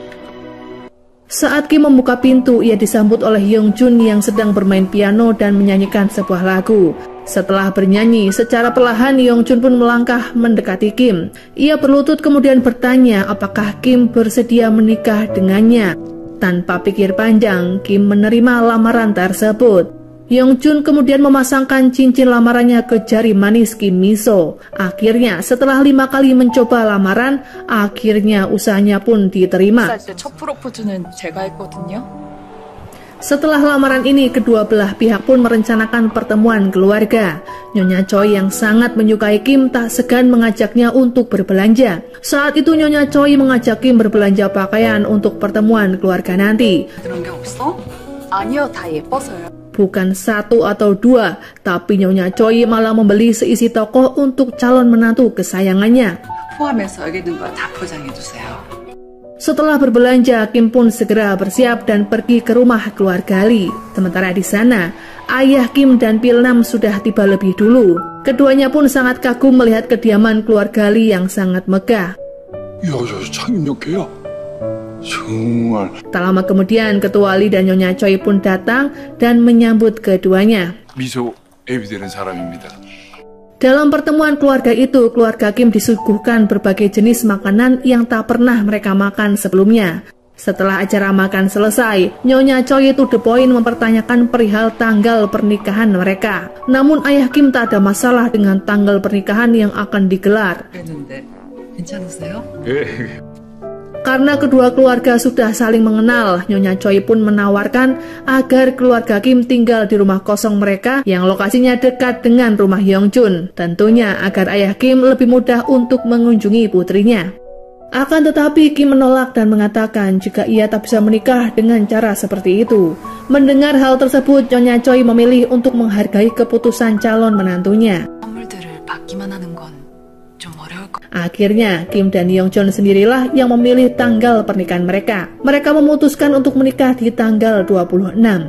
Saat Kim membuka pintu, ia disambut oleh Yeonjun yang sedang bermain piano dan menyanyikan sebuah lagu. Setelah bernyanyi, secara perlahan Yeonjun pun melangkah mendekati Kim. Ia berlutut kemudian bertanya apakah Kim bersedia menikah dengannya. Tanpa pikir panjang, Kim menerima lamaran tersebut. Yongjun kemudian memasangkan cincin lamarannya ke jari manis Kim Miso. Akhirnya setelah lima kali mencoba lamaran, akhirnya usahanya pun diterima. 첫 프로포즈는 제가 했거든요. Setelah lamaran ini, kedua belah pihak pun merencanakan pertemuan keluarga. Nyonya Choi yang sangat menyukai Kim tak segan mengajaknya untuk berbelanja. Saat itu Nyonya Choi mengajak Kim berbelanja pakaian untuk pertemuan keluarga nanti. 그런 게 없어? 아니요, 다 예뻐서요. Bukan satu atau dua, tapi Nyonya Choi malah membeli seisi toko untuk calon menantu kesayangannya. 포함해서 여기 있는 거 다 포장해주세요. Setelah berbelanja, Kim pun segera bersiap dan pergi ke rumah keluarga Lee. Sementara di sana, ayah Kim dan Pilnam sudah tiba lebih dulu. Keduanya pun sangat kagum melihat kediaman keluarga Lee yang sangat megah. 야, 저 창임력해요. 정말. Tak lama kemudian, ketua Lee dan Nyonya Choi pun datang dan menyambut keduanya. 미소 애비 되는 사람입니다. Dalam pertemuan keluarga itu, keluarga Kim disuguhkan berbagai jenis makanan yang tak pernah mereka makan sebelumnya. Setelah acara makan selesai, Nyonya Choi to the point mempertanyakan perihal tanggal pernikahan mereka. Namun ayah Kim tak ada masalah dengan tanggal pernikahan yang akan digelar. 그랬는데 괜찮으세요? 예. Karena kedua keluarga sudah saling mengenal, Nyonya Choi pun menawarkan agar keluarga Kim tinggal di rumah kosong mereka yang lokasinya dekat dengan rumah Yongjun. Tentunya agar ayah Kim lebih mudah untuk mengunjungi putrinya. Akan tetapi Kim menolak dan mengatakan jika ia tak bisa menikah dengan cara seperti itu. Mendengar hal tersebut, Nyonya Choi memilih untuk menghargai keputusan calon menantunya. 선물들을 받기만 하는 건 좀 어려울 것. Akhirnya, Kim dan Yongjun sendirilah yang memilih tanggal pernikahan mereka. Mereka memutuskan untuk menikah di tanggal dua puluh enam.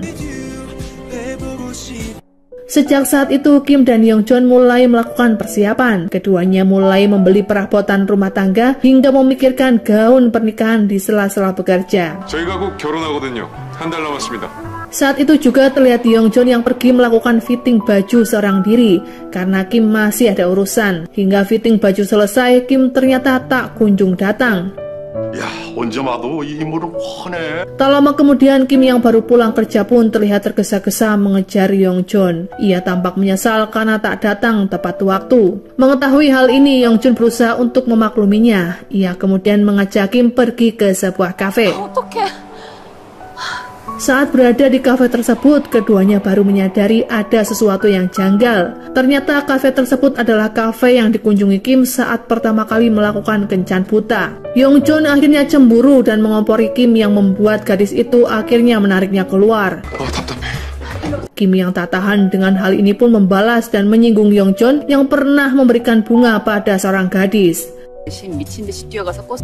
Sejak saat itu, Kim dan Yongjun mulai melakukan persiapan. Keduanya mulai membeli perabotan rumah tangga hingga memikirkan gaun pernikahan di sela-sela bekerja. 저희가 곧 결혼하거든요. 한 달 남았습니다. Saat itu juga terlihat Yongjun yang pergi melakukan fitting baju seorang diri karena Kim masih ada urusan. Hingga fitting baju selesai, Kim ternyata tak kunjung datang. 야, 언제 봐도 이 인물은 훤해. Tak lama kemudian, Kim yang baru pulang kerja pun terlihat tergesa-gesa mengejar Yongjun. Ia tampak menyesal karena tak datang tepat waktu. Mengetahui hal ini, Yongjun berusaha untuk memakluminya. Ia kemudian mengajak Kim pergi ke sebuah kafe. 어떡해. Saat berada di kafe tersebut, keduanya baru menyadari ada sesuatu yang janggal. Ternyata kafe tersebut adalah kafe yang dikunjungi Kim saat pertama kali melakukan kencan buta. Yongjun akhirnya cemburu dan mengompori Kim yang membuat gadis itu akhirnya menariknya keluar. 아, 답답해. Kim yang tak tahan dengan hal ini pun membalas dan menyinggung Yongjun yang pernah memberikan bunga pada seorang gadis. 대신 미친 듯이 뛰어가서 꽃.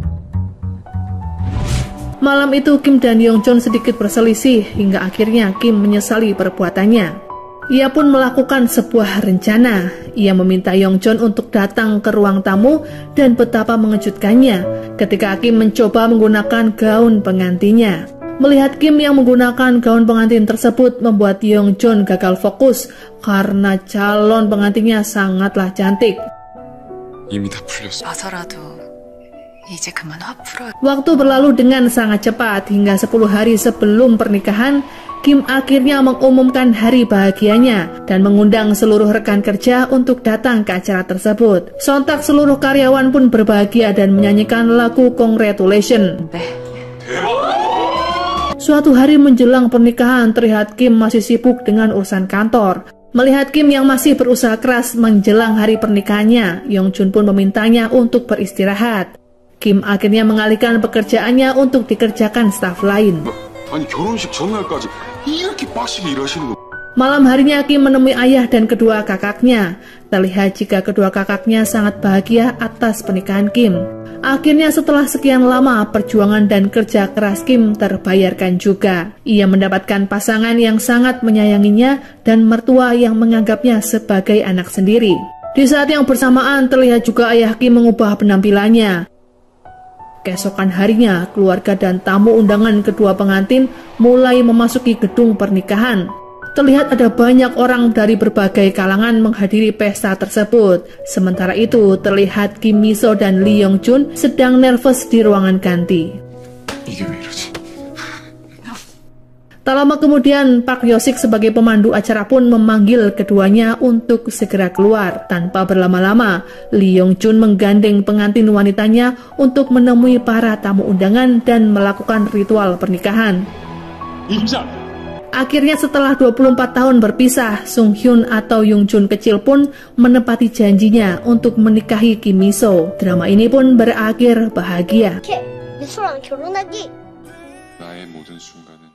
Malam itu Kim dan Yongjun sedikit berselisih hingga akhirnya Kim menyesali perbuatannya. Ia pun melakukan sebuah rencana. Ia meminta Yongjun untuk datang ke ruang tamu dan betapa mengejutkannya ketika Kim mencoba menggunakan gaun pengantinnya. Melihat Kim yang menggunakan gaun pengantin tersebut membuat Yongjun gagal fokus karena calon pengantinnya sangatlah cantik. 이미 다 풀렸어. 봐서라도 이제 그만 화 풀어요. Waktu berlalu dengan sangat cepat hingga sepuluh hari sebelum pernikahan, Kim akhirnya mengumumkan hari bahagianya dan mengundang seluruh rekan kerja untuk datang ke acara tersebut. Sontak seluruh karyawan pun berbahagia dan menyanyikan lagu Congratulations. 네. Suatu hari menjelang pernikahan, terlihat Kim masih sibuk dengan urusan kantor. Melihat Kim yang masih berusaha keras menjelang hari pernikahannya, Yongjun pun memintanya untuk beristirahat. Kim akhirnya mengalihkan pekerjaannya untuk dikerjakan staf lain. 아니 결혼식 전날까지 이렇게 빡시게 일하시는 거. Malam harinya Kim menemui ayah dan kedua kakaknya. Terlihat jika kedua kakaknya sangat bahagia atas pernikahan Kim. Akhirnya setelah sekian lama perjuangan dan kerja keras Kim terbayarkan juga. Ia mendapatkan pasangan yang sangat menyayanginya dan mertua yang menganggapnya sebagai anak sendiri. Di saat yang bersamaan terlihat juga ayah Kim mengubah penampilannya. Keesokan harinya, keluarga dan tamu undangan kedua pengantin mulai memasuki gedung pernikahan. Terlihat ada banyak orang dari berbagai kalangan menghadiri pesta tersebut. Sementara itu, terlihat Kim Miso dan Lee Yongjun sedang nervous di ruangan ganti. 이게 왜 이러지? Tak lama kemudian, Park Hyo-sik sebagai pemandu acara pun memanggil keduanya untuk segera keluar. Tanpa berlama-lama, Lee Yong-chun menggandeng pengantin wanitanya untuk menemui para tamu undangan dan melakukan ritual pernikahan. 입장! Akhirnya setelah dua puluh empat tahun berpisah, Sung Hyun atau Yung Chun kecil pun menepati janjinya untuk menikahi Kim Mi-so. Drama ini pun berakhir bahagia. 미소랑 결혼하기. 나의 모든 순간은